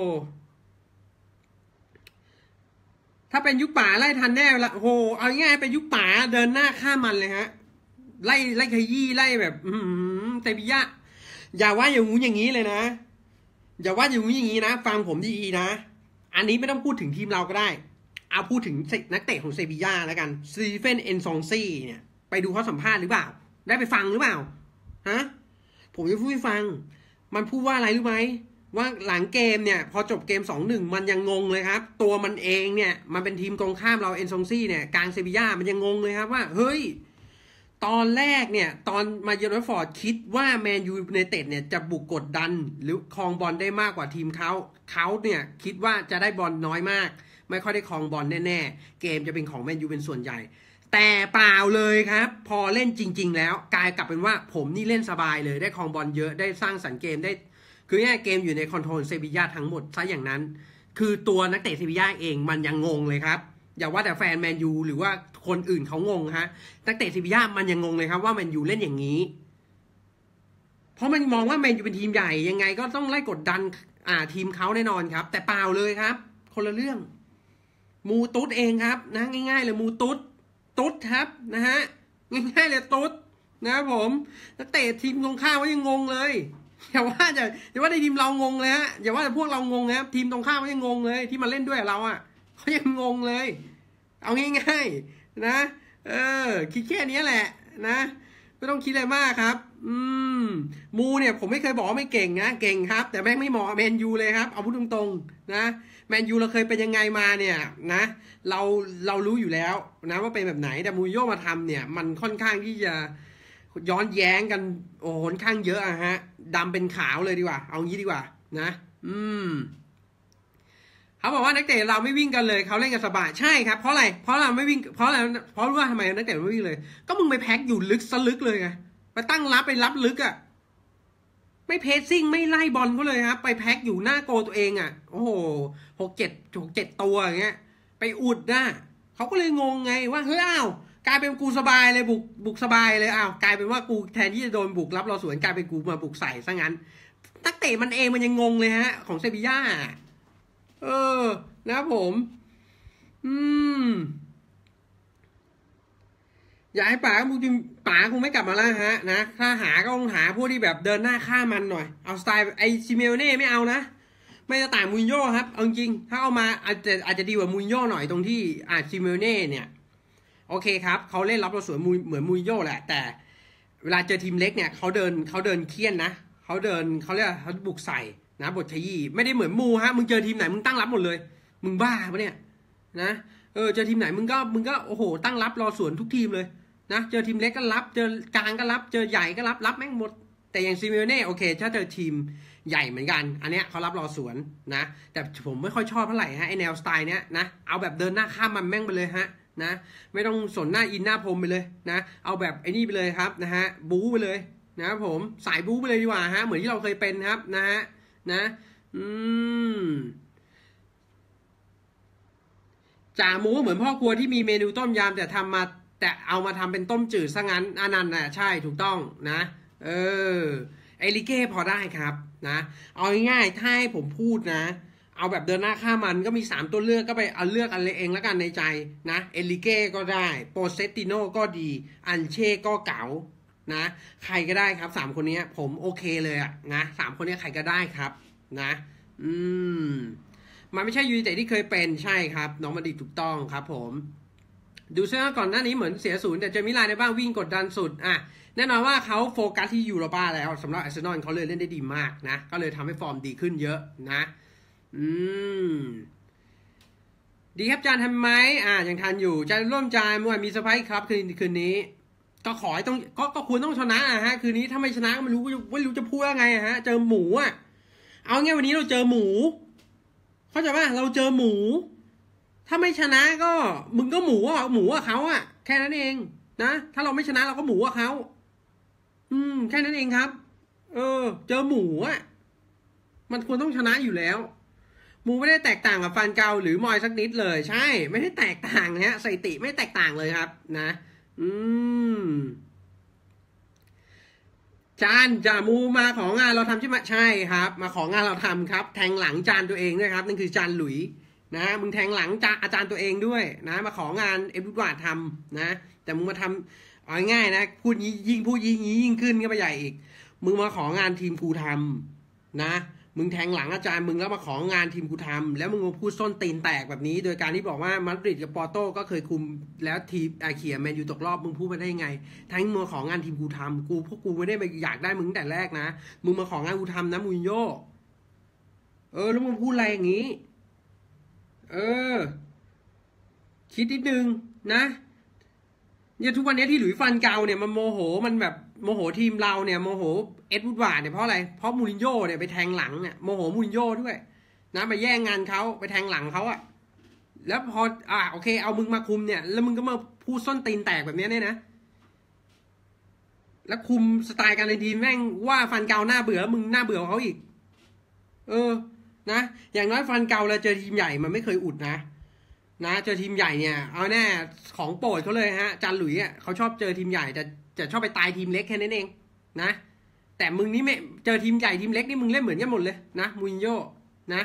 ถ้าเป็นยุคป๋าไล่ทันแน่ละโอ้โหเอาง่ายเป็นยุคป๋าเดินหน้าข้ามมันเลยฮะไล่ขยี้ไล่แบบเตบิยะอย่าว่าอย่างงูอย่างนี้เลยนะอย่าว่าอย่างงูอย่างนี้นะฟังผมดีๆนะอันนี้ไม่ต้องพูดถึงทีมเราก็ได้เอาพูดถึงนักเตะของเซบีย่าแล้วกันสตีเฟนเอนซองซี่เนี่ยไปดูเขาสัมภาษณ์หรือเปล่าได้ไปฟังหรือเปล่าผมจะพูดให้ฟังมันพูดว่าอะไรรู้ไหมว่าหลังเกมเนี่ยพอจบเกม 2-1 มันยังงงเลยครับตัวมันเองเนี่ยมันเป็นทีมตรงข้ามเราเอนซองซี่เนี่ยกลางเซบีย่ามันยังงงเลยครับว่าเฮ้ยตอนแรกเนี่ยตอนมาเยือนวัตฟอร์ดคิดว่าแมนยูไนเต็ดเนี่ยจะบุกกดดันหรือครองบอลได้มากกว่าทีมเขาเนี่ยคิดว่าจะได้บอลน้อยมากไม่ค่อยได้ครองบอลแน่ๆเกมจะเป็นของแมนยูเป็นส่วนใหญ่แต่เปล่าเลยครับพอเล่นจริงๆแล้วกลายกลับเป็นว่าผมนี่เล่นสบายเลยได้ครองบอลเยอะได้สร้างสรรค์เกมได้คือแง่เกมอยู่ในคอนโทรลเซบีย่าทั้งหมดซะอย่างนั้นคือตัวนักเตะเซบีย่าเองมันยังงงเลยครับอย่าว่าแต่แฟนแมนยูหรือว่าคนอื่นเขางงฮะนักเตะเซบีย่ามันยังงงเลยครับว่าแมนยูเล่นอย่างนี้เพราะมันมองว่าแมนยูเป็นทีมใหญ่ยังไงก็ต้องไล่กดดันทีมเขาแน่นอนครับแต่เปล่าเลยครับคนละเรื่องมูตุ๊ดเองครับนะง่ายๆเลยมูตุ๊ดครับนะฮะง่ายๆเลยตุ๊ดนะครับผมนักเตะทีมตรงข้ามก็ยังงงเลยอย่าว่าในทีมเรางงเลยฮะอย่าว่าแต่พวกเรางงนะทีมตรงข้ามก็ยังงงเลยที่มาเล่นด้วยเราเขายังงงเลยเอาง่ายๆนะคิดแค่นี้แหละนะไม่ต้องคิดอะไรมากครับมูเนี่ยผมไม่เคยบอกว่าไม่เก่งนะเก่งครับแต่แม่งไม่เหมาะแมนยูเลยครับเอาพูดตรงๆนะแมนยูเราเคยเป็นยังไงมาเนี่ยนะเรารู้อยู่แล้วนะว่าเป็นแบบไหนแต่มูรินโญ่มาทำเนี่ยมันค่อนข้างที่จะย้อนแย้งกันโอ้โหค่อนข้างเยอะฮะดำเป็นขาวเลยดีกว่าเอางี้ดีกว่านะเขาบอกว่านักเตะเราไม่วิ่งกันเลยเขาเล่นกันสบายใช่ครับเพราะอะไรเพราะเราไม่วิ่งเพราะอะไรเพราะรู้ว่าทำไมนักเตะไม่วิ่งเลยก็มึงไปแพ็คอยู่ลึกซะลึกเลยไงไปตั้งรับไปรับลึกไม่เพสซิ่งไม่ไล่บอลเขาเลยครับไปแพ็คอยู่หน้าโกตัวเองโอ้โห6-7ตัวอย่างเงี้ยไปอุดเขาก็เลยงงไงว่าเฮ้ยกลายเป็นกูสบายเลยบุกสบายเลยกลายเป็นว่ากูแทนที่จะโดนบุกรับเราสวนกลายเป็นกูมาบุกใส่ซะงั้นนักเตะมันเองมันยังงงเลยฮะของเซบีย่านะผมอยากให้ป๋าคงไม่กลับมาแล้วฮะนะถ้าหาก็ต้องหาพวกที่แบบเดินหน้าฆ่ามันหน่อยเอาสไตล์ไอซิเมโอเน่ไม่เอานะไม่จะต่างมูรินโญ่ครับเอาจริงถ้าเอามาอาจจะดีกว่ามูรินโญ่หน่อยตรงที่ซิเมโอเน่เนี่ยโอเคครับเขาเล่นรับเราสวยเหมือนมูรินโญ่แหละแต่เวลาเจอทีมเล็กเนี่ยเขาเดินเคี่ยนนะเขาเรียกเขาบุกใส่นะบทขยี้ไม่ได้เหมือนมูฮะมึงเจอทีมไหนมึงตั้งรับหมดเลยมึงบ้าปะเนี่ยนะเจอทีมไหนมึงก็โอ้โหตั้งรับรอสวนทุกทีมเลยนะเจอทีมเล็กก็รับเจอกลางก็รับเจอใหญ่ก็รับแม่งหมดแต่อย่างซิเมโอเน่โอเคถ้าเจอทีมใหญ่เหมือนกันอันเนี้ยเขารับรอสวนนะแต่ผมไม่ค่อยชอบเท่าไหร่ฮะไอแนวสไตล์เนี้ยนะเอาแบบเดินหน้าข้ามมันแม่งไปเลยฮะนะไม่ต้องสนหน้าอินหน้าพรมไปเลยนะเอาแบบไอ้นี่ไปเลยครับนะฮะบู๊ไปเลยนะครับผมสายบู๊ไปเลยดีกว่าฮะเหมือนที่เราเคยเป็นครับนะฮะนะจ่าหมูเหมือนพ่อครัวที่มีเมนูต้มยำแต่เอามาทำเป็นต้มจืดซะงั้นอันนั้นใช่ถูกต้องนะไอริเก้พอได้ครับนะเอาง่ายๆถ้าให้ผมพูดนะเอาแบบเดินหน้าข้ามันก็มี3ตัวเลือกก็ไปเอาเลือกอะไรเองแล้วกันในใจนะเอริเก้ก็ได้โปเซตติโนก็ดีอันเช่ก็เก๋านะใครก็ได้ครับ3คนนี้ผมโอเคเลยนะ3คนนี้ใครก็ได้ครับนะมันไม่ใช่ยูไนเต็ดที่เคยเป็นใช่ครับน้องมาดิถูกต้องครับผมดูเสื้อก่อนหน้านี้เหมือนเสีย0แต่เจอมิลานในบ้างวิ่งกดดันสุดแน่นอนว่าเขาโฟกัสที่ยูโรปาแล้วสำหรับอาร์เซนอลเขาเลยเล่นได้ดีมากนะก็เลยทำให้ฟอร์มดีขึ้นเยอะนะดีครับจานทำไหมยังทันอยู่จะร่วมจานเมื่อวานมีเซอร์ไพรส์ครับคืนนี้ก็ขอให้ต้องก็ควรต้องชนะฮะคืนนี้ถ้าไม่ชนะก็ไม่รู้จะพูดว่าไงฮะเจอหมูเอาง่ายวันนี้เราเจอหมูเข้าใจป่ะเราเจอหมูถ้าไม่ชนะก็มึงก็หมูเขาแค่นั้นเองนะถ้าเราไม่ชนะเราก็หมูเขาแค่นั้นเองครับเจอหมูมันควรต้องชนะอยู่แล้วหมูไม่ได้แตกต่างกับฟันเกาหรือมอยสักนิดเลยใช่ไม่ได้แตกต่างฮะสถิติไม่แตกต่างเลยครับนะจานจ่ามูมาของงานเราทำใช่ไหมใช่ครับมาของานเราทำครับแทงหลังจานตัวเองด้วยครับนั่นคือจานหลุยนะมึงแทงหลังอาจารย์ตัวเองด้วยนะมาของานเอฟวูดวาร์ดทำนะแต่มึงมาทำเอาง่ายนะพูดยิ่งขึ้นก็ไปใหญ่อีกมึงมาของานทีมกูทำนะมึงแทงหลังอาจารย์มึงแล้วมาของานทีมกูทำแล้วมึงมาพูดส้นตีนแตกแบบนี้โดยการที่บอกว่ามาดริดกับปอร์โต้ก็เคยคุมแล้วทีมเขียแมนยูตกรอบมึงพูดมาได้ยังไงทั้งมึงมาของานทีมกูทำพวกกูไม่ได้ไปอยากได้มึงแต่แรกนะมึงมาของานกูทำนะมูรินโญ่แล้วมึงพูดอะไรอย่างนี้คิดนิดนึงนะเนี่ยทุกวันนี้ที่หลุยส์ฟันเกาเนี่ยมันโมโหมันแบบโมโหทีมเราเนี่ยโมโหเอ็ดวูดวาร์ดเนี่ยเพราะอะไรเพราะมูรินโญ่เนี่ยไปแทงหลังเนี่ยโมโหมูรินโญ่ด้วยนะมาแย่งงานเขาไปแทงหลังเขาแล้วพอโอเคเอามึงมาคุมเนี่ยแล้วมึงก็มาพูดส้นตีนแตกแบบนี้เนี่ยนะแล้วคุมสไตล์การเล่นทีมแม่งว่าฟันเกาหน้าเบื่อมึงหน้าเบื่อเขาอีกนะอย่างน้อยฟันเก่าเราเจอทีมใหญ่มันไม่เคยอุดนะเจอทีมใหญ่เนี่ยเอาแน่ของโปรดเขาเลยฮะจันหลุยอ่ะเขาชอบเจอทีมใหญ่จะชอบไปตายทีมเล็กแค่นั้นเองนะแต่มึงนี่ไม่เจอทีมใหญ่ทีมเล็กนี่มึงเล่นเหมือนกันหมดเลยนะมูรินโญ่นะ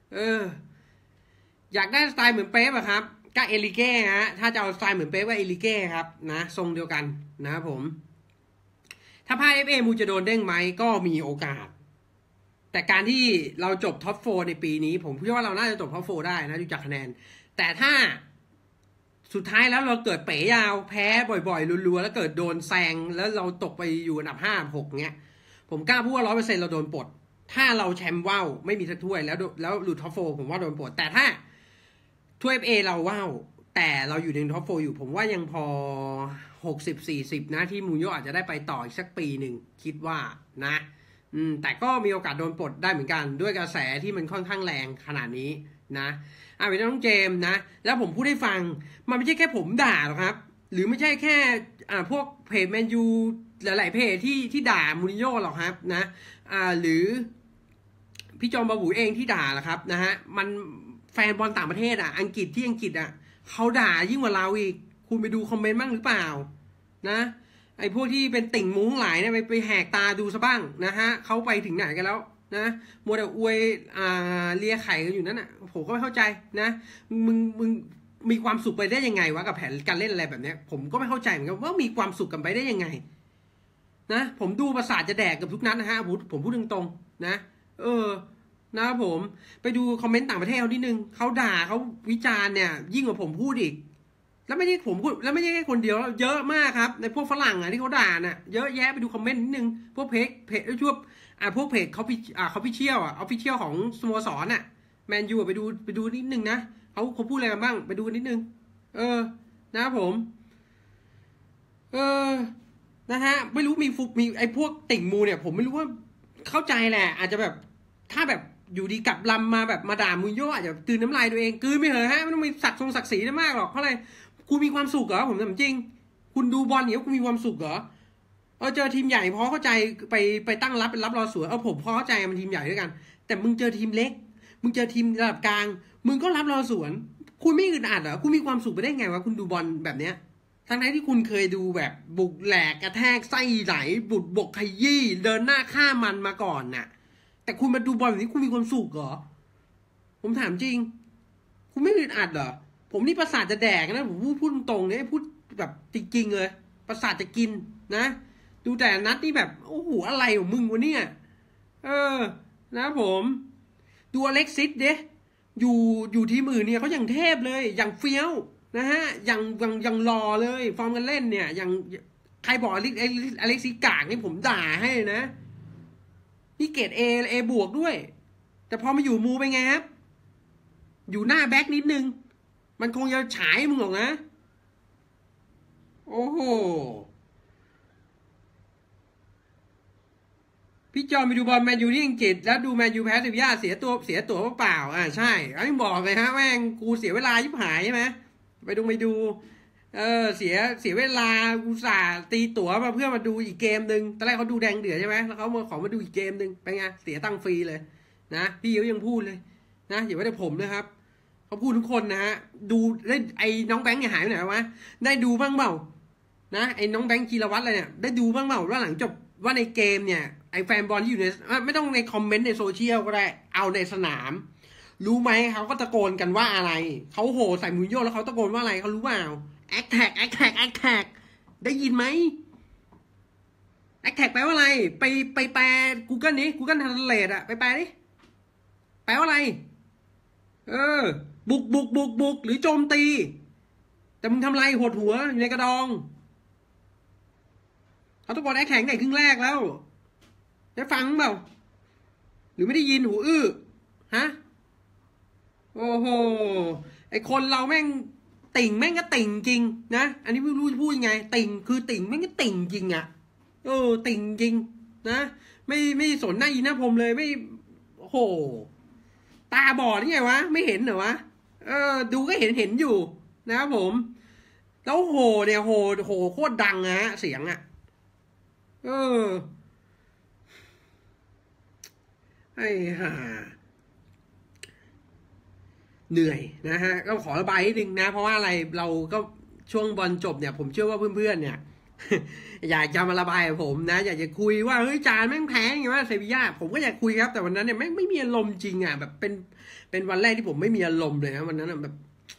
อยากได้สไตล์เหมือนเป๊ปอะครับก็เอลิเก้ฮะถ้าจะเอาสไตล์เหมือนเป๊ปก็เอลิเก้ครับนะทรงเดียวกันนะครับผมถ้าพลาด FA มูจะโดนเด้งไหมก็มีโอกาสแต่การที่เราจบท็อป4ในปีนี้ผมคิดว่าเราน่าจะจบท็อป4ได้นะดูจากคะแนนแต่ถ้าสุดท้ายแล้วเราเกิดเป๋ยาวแพ้บ่อยๆรัวๆแล้วเกิดโดนแซงแล้วเราตกไปอยู่อันดับ5-6เงี้ยผมกล้าพูดว่า 100% เราโดนปลดถ้าเราแชมป์ว่าวไม่มีสักถ้วยแล้วหลุดท็อป4ผมว่าโดนปลดแต่ถ้าถ้วย FA เราว่าวแต่เราอยู่ในท็อป4อยู่ผมว่ายังพอ60-40นะที่มูรินโญ่อาจจะได้ไปต่ออีกสักปีหนึ่งคิดว่านะแต่ก็มีโอกาสโดนปลดได้เหมือนกันด้วยกระแสที่มันค่อนข้างแรงขนาดนี้นะเป็นน้องเจมนะแล้วผมพูดให้ฟังมันไม่ใช่แค่ผมด่าหรอกครับหรือไม่ใช่แค่พวกเพจแมนยูหลายๆเพจที่ด่ามูรินโญ่หรอกครับนะหรือพี่จอมบาบูเองที่ด่าหรอครับนะฮะมันแฟนบอลต่างประเทศอังกฤษเขาด่ายิ่งกว่าเราอีกคุณไปดูคอมเมนต์บ้างหรือเปล่านะไอ้พวกที่เป็นติ่งมุ้งหลายเนี่ยไปแหกตาดูซะบ้างนะฮะเขาไปถึงไหนกันแล้วนะมัวแต่อวยเลียไข่กันอยู่นั่นน่ะผมก็ไม่เข้าใจนะมึงมีความสุขไปได้ยังไงวะกับแผนการเล่นอะไรแบบนี้ผมก็ไม่เข้าใจเหมือนกันว่ามีความสุขกันไปได้ยังไงนะผมดูประสาทจะแดกกับทุกนัดนะฮะผมพูดตรงๆนะนะครับผมไปดูคอมเมนต์ต่างประเทศเขานิดนึงเขาด่าเขาวิจารณ์เนี่ยยิ่งกว่าผมพูดอีกแล้วไม่ใช่ผมพูดแล้วไม่ใช่แค่คนเดียวเยอะมากครับในพวกฝรั่งที่เขาด่าน่ะเยอะแยะไปดูคอมเมนต์นิดนึงพวกเพจช่วงพวกเพจเขาพิเชียลออฟฟิเชียลของสโมสรแมนยูไปดูนิดนึงนะเขาพูดอะไรกันบ้างไปดูนิดนึงนะครับผมนะฮะไม่รู้มีไอ้พวกติ่งมูเนี่ยผมไม่รู้ว่าเข้าใจแหละอาจจะแบบถ้าแบบอยู่ดีกลับลำมาแบบมาด่ามูรินโญ่อาจจะกลืนน้ำลายตัวเองกลืนไม่เหรอฮะไม่ต้องมีศักดิ์ศรีมากหรอกเพราะอะไรคุณมีความสุขเหรอผมถามจริงคุณดูบอลเนี่ยคุณมีความสุขเหรอเจอทีมใหญ่พอเข้าใจไปตั้งรับเป็นรับรอสวนผมพอเข้าใจมันทีมใหญ่ด้วยกันแต่มึงเจอทีมเล็กมึงเจอทีมระดับกลางมึงก็รับรอสวนคุณไม่อึดอัดเหรอคุณมีความสุขไปได้ไงวะคุณดูบอลแบบเนี้ยทั้งที่คุณเคยดูแบบบุกแหลกกระแทกไส้ไหลบุดบกขยี้เดินหน้าฆ่ามันมาก่อนน่ะแต่คุณมาดูบอลแบบนี้คุณมีความสุขเหรอผมถามจริงคุณไม่อึดอัดเหรอผมนี่ประสาทจะแดกนะผมพูดตรงๆเนี่ยพูดแบบจริงๆเลยประสาทจะกินนะดูแต่นัดนี่แบบโอ้โหอะไรของมึงวะเนี่ยนะผมดูอเล็กซิสเด้อยู่ทีมอื่นเนี่ยเขาอย่างเทพเลยอย่างเฟี้ยวนะฮะอย่างรอเลยฟอร์มกันเล่นเนี่ยอย่างใครบอกอเล็กซิสกากนี่ผมด่าให้นะนี่เกรดเอบวกด้วยแต่พอมาอยู่มูไปไงครับอยู่หน้าแบ็คนิดนึงมันคงจะฉายมึงหรอกนะโอ้โหพี่จอมไปดูบอลแมนยูที่อังกฤษแล้วดูแมนยูแพ้เซบีย่าเสียตัวเปล่าใช่อันนี้บอกเลยฮะแม่งกูเสียเวลายิบหายใช่ไหมไปดูเสียเวลาอุตส่าห์ตีตั๋วมาเพื่อมาดูอีกเกมหนึ่งตอนแรกเขาดูแดงเดือดใช่ไหมแล้วเขามาดูอีกเกมหนึ่งเป็นไงเสียตังค์ฟรีเลยนะพี่เขายังพูดเลยนะอย่าว่าแต่ผมนะครับเขาพูดทุกคนนะฮะดูได้ไอ้น้องแบงค์เนี่ยหายไปไหนวะได้ดูบ้างเปล่านะไอ้น้องแบงค์กีรวัตรอะไรเนี่ยได้ดูบ้างเปล่าว่าหลังจบว่าในเกมเนี่ยไอ้แฟนบอลที่อยู่ในไม่ต้องในคอมเมนต์ในโซเชียลก็ได้เอาในสนามรู้ไหมเขาก็ตะโกนกันว่าอะไรเขาโห่ใส่มูรินโญ่แล้วเขาตะโกนว่าอะไรเขารู้เปล่าแอคแท็กได้ยินไหมแอคแท็กแปลว่าอะไรไปแปล Google นี้ Google Translate ไปแปลดิแปลว่าอะไรบุกหรือโจมตีแต่มึงทำไรหดหัวอยู่ในกระดองเขาตะโกนแอคแท็กในครึ่งแรกแล้วได้ฟังเปล่าหรือไม่ได้ยินหูฮะโอ้โหไอคนเราแม่งติ่งแม่งก็ติ่งจริงนะอันนี้ไม่รู้จะพูดยังไงติ่งคือติ่งแม่งก็ติ่งจริงติ่งจริงนะไม่สนหน้ายินหน้าผมเลยไม่โอ้โหตาบอดนี่ไงวะไม่เห็นเหรอวะดูก็เห็นอยู่นะครับผมแล้วโหเนี่ยโหโคตรดังนะฮะเสียงไอ้ห่าเหนื่อยนะฮะก็ขอระบายนิดนึงนะเพราะว่าอะไรเราก็ช่วงบอลจบเนี่ยผมเชื่อว่าเพื่อนๆเนี่ย อยากจะมาระบายกับผมนะอยากจะคุยว่าเฮ้ยจานแม่งแพ้อย่างเงี้ยเซบีย่าผมก็อยากคุยครับแต่วันนั้นเนี่ยไม่มีอารมณ์จริงอ่ะแบบเป็นวันแรกที่ผมไม่มีอารมณ์เลยนะวันนั้นแบบ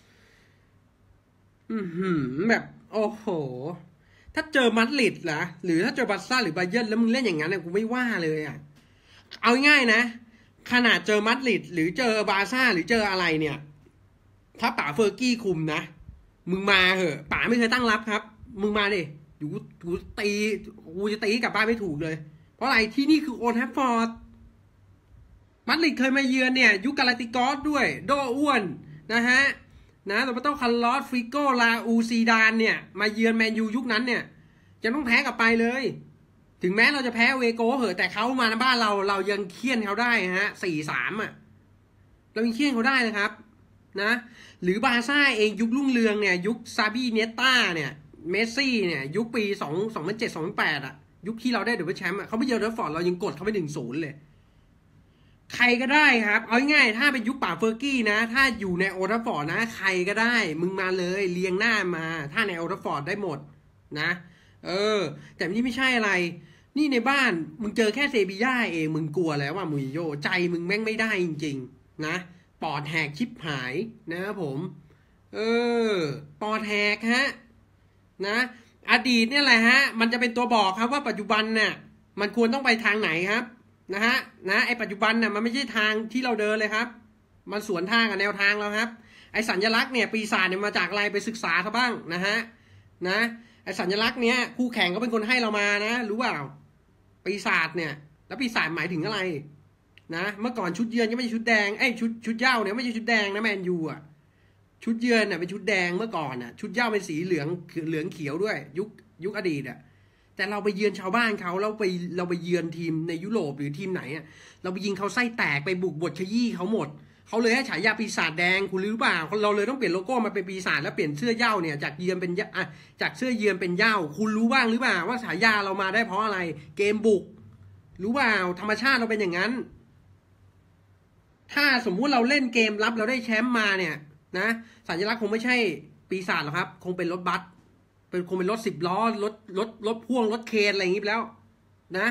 แบบโอ้โหถ้าเจอมาดริดนะหรือถ้าเจอบาร์ซ่าหรือบาเยิร์นแล้วมึงเล่นอย่างนั้นเนี่ยกูไม่ว่าเลยอ่ะเอาง่ายๆนะขนาดเจอมาดริดหรือเจอบาร์ซ่าหรือเจออะไรเนี่ยถ้าป๋าเฟอร์กี้คุมนะมึงมาเหอะป๋าไม่เคยตั้งรับครับมึงมาดิกูตีกูจะตีกลับบ้านไม่ถูกเลยเพราะอะไรที่นี่คือโอลด์แทฟฟอร์ดมาดริดเคยมาเยือนเนี่ยยุคกาลาติกอสด้วยโดอ้วนนะฮะนะโรเบโต คาร์ลอส ฟิโก้ ลาอู ซีดานเนี่ยมาเยือนแมนยูยุคนั้นเนี่ยจะต้องแพ้กลับไปเลยถึงแม้เราจะแพ้เวโก้เหอะแต่เขามาในบ้านเรายังเคี่ยนเขาได้ฮะ4-3อ่ะเรายังเคี่ยนเขาได้นะครับนะหรือบาร์ซ่าเองยุครุ่งเรืองเนี่ยยุคซาบีเนยต้าเนี่ยเมสซี่เนี่ยยุคปี2007-2008อ่ะยุคที่เราได้ดับเบิลแชมป์อ่ะเขาไปเยือนเรอัลฟอร์ดเรายังกดเขาไป1-0เลยใครก็ได้ครับเอาง่ายๆถ้าเป็นยุคป่าเฟอร์กี้นะถ้าอยู่ในโอลด์แทฟฟอร์ดนะใครก็ได้มึงมาเลยเรียงหน้ามาถ้าในโอลด์แทฟฟอร์ดได้หมดนะแต่นี่ไม่ใช่อะไรนี่ในบ้านมึงเจอแค่เซบีย่าเองมึงกลัวแล้วว่ามูรินโญ่ใจมึงแม่งไม่ได้จริงๆนะปอดแหกชิบหายนะครับผมปอดแหกฮะนะอดีตเนี่ยแหละฮะมันจะเป็นตัวบอกครับว่าปัจจุบันน่ะมันควรต้องไปทางไหนครับนะฮะนะไอปัจจุบันน่ะมันไม่ใช่ทางที่เราเดินเลยครับมันสวนทางกับแนวทางเราครับไอสัญลักษณ์เนี่ยปีศาจเนี่ยมาจากอะไรไปศึกษาเขาบ้างนะฮะนะไอสัญลักษณ์เนี้ยคู่แข่งก็เป็นคนให้เรามานะรู้เปล่าปีศาจเนี่ยแล้วปีศาจหมายถึงอะไรนะเมื่อก่อนชุดเยือนก็ไม่ใช่ชุดแดงไอชุดเหย้าเนี่ยไม่ใช่ชุดแดงนะแมนยูอ่ะชุดเยือนน่ะเป็นชุดแดงเมื่อก่อนน่ะชุดเหย้าเป็นสีเหลืองเขียวด้วยยุคอดีตอ่ะแต่เราไปเยือนชาวบ้านเขาเราไปเยือนทีมในยุโรปหรือทีมไหนอ่ะเราไปยิงเขาไส้แตกไปบุกบดขยี้เขาหมดเขาเลยให้ฉายาปีศาจแดงคุณรู้หรือเปล่าเราเลยต้องเปลี่ยนโลโก้มาเป็นปีศาจแล้วเปลี่ยนเสื้อเหย้าเนี่ยจากเยือนเป็นจากเสื้อเยือนเป็นเหย้าคุณรู้บ้างหรือเปล่าว่าฉายาเรามาได้เพราะอะไรเกมบุกรู้เปล่าธรรมชาติเราเป็นอย่างนั้นถ้าสมมุติเราเล่นเกมรับเราได้แชมป์มาเนี่ยนะสัญลักษณ์คงไม่ใช่ปีศาจหรอกครับคงเป็นรถบัสคงเป็นรถ10 ล้อรถพ่วงรถเคนอะไรอย่างงี้แล้วนะ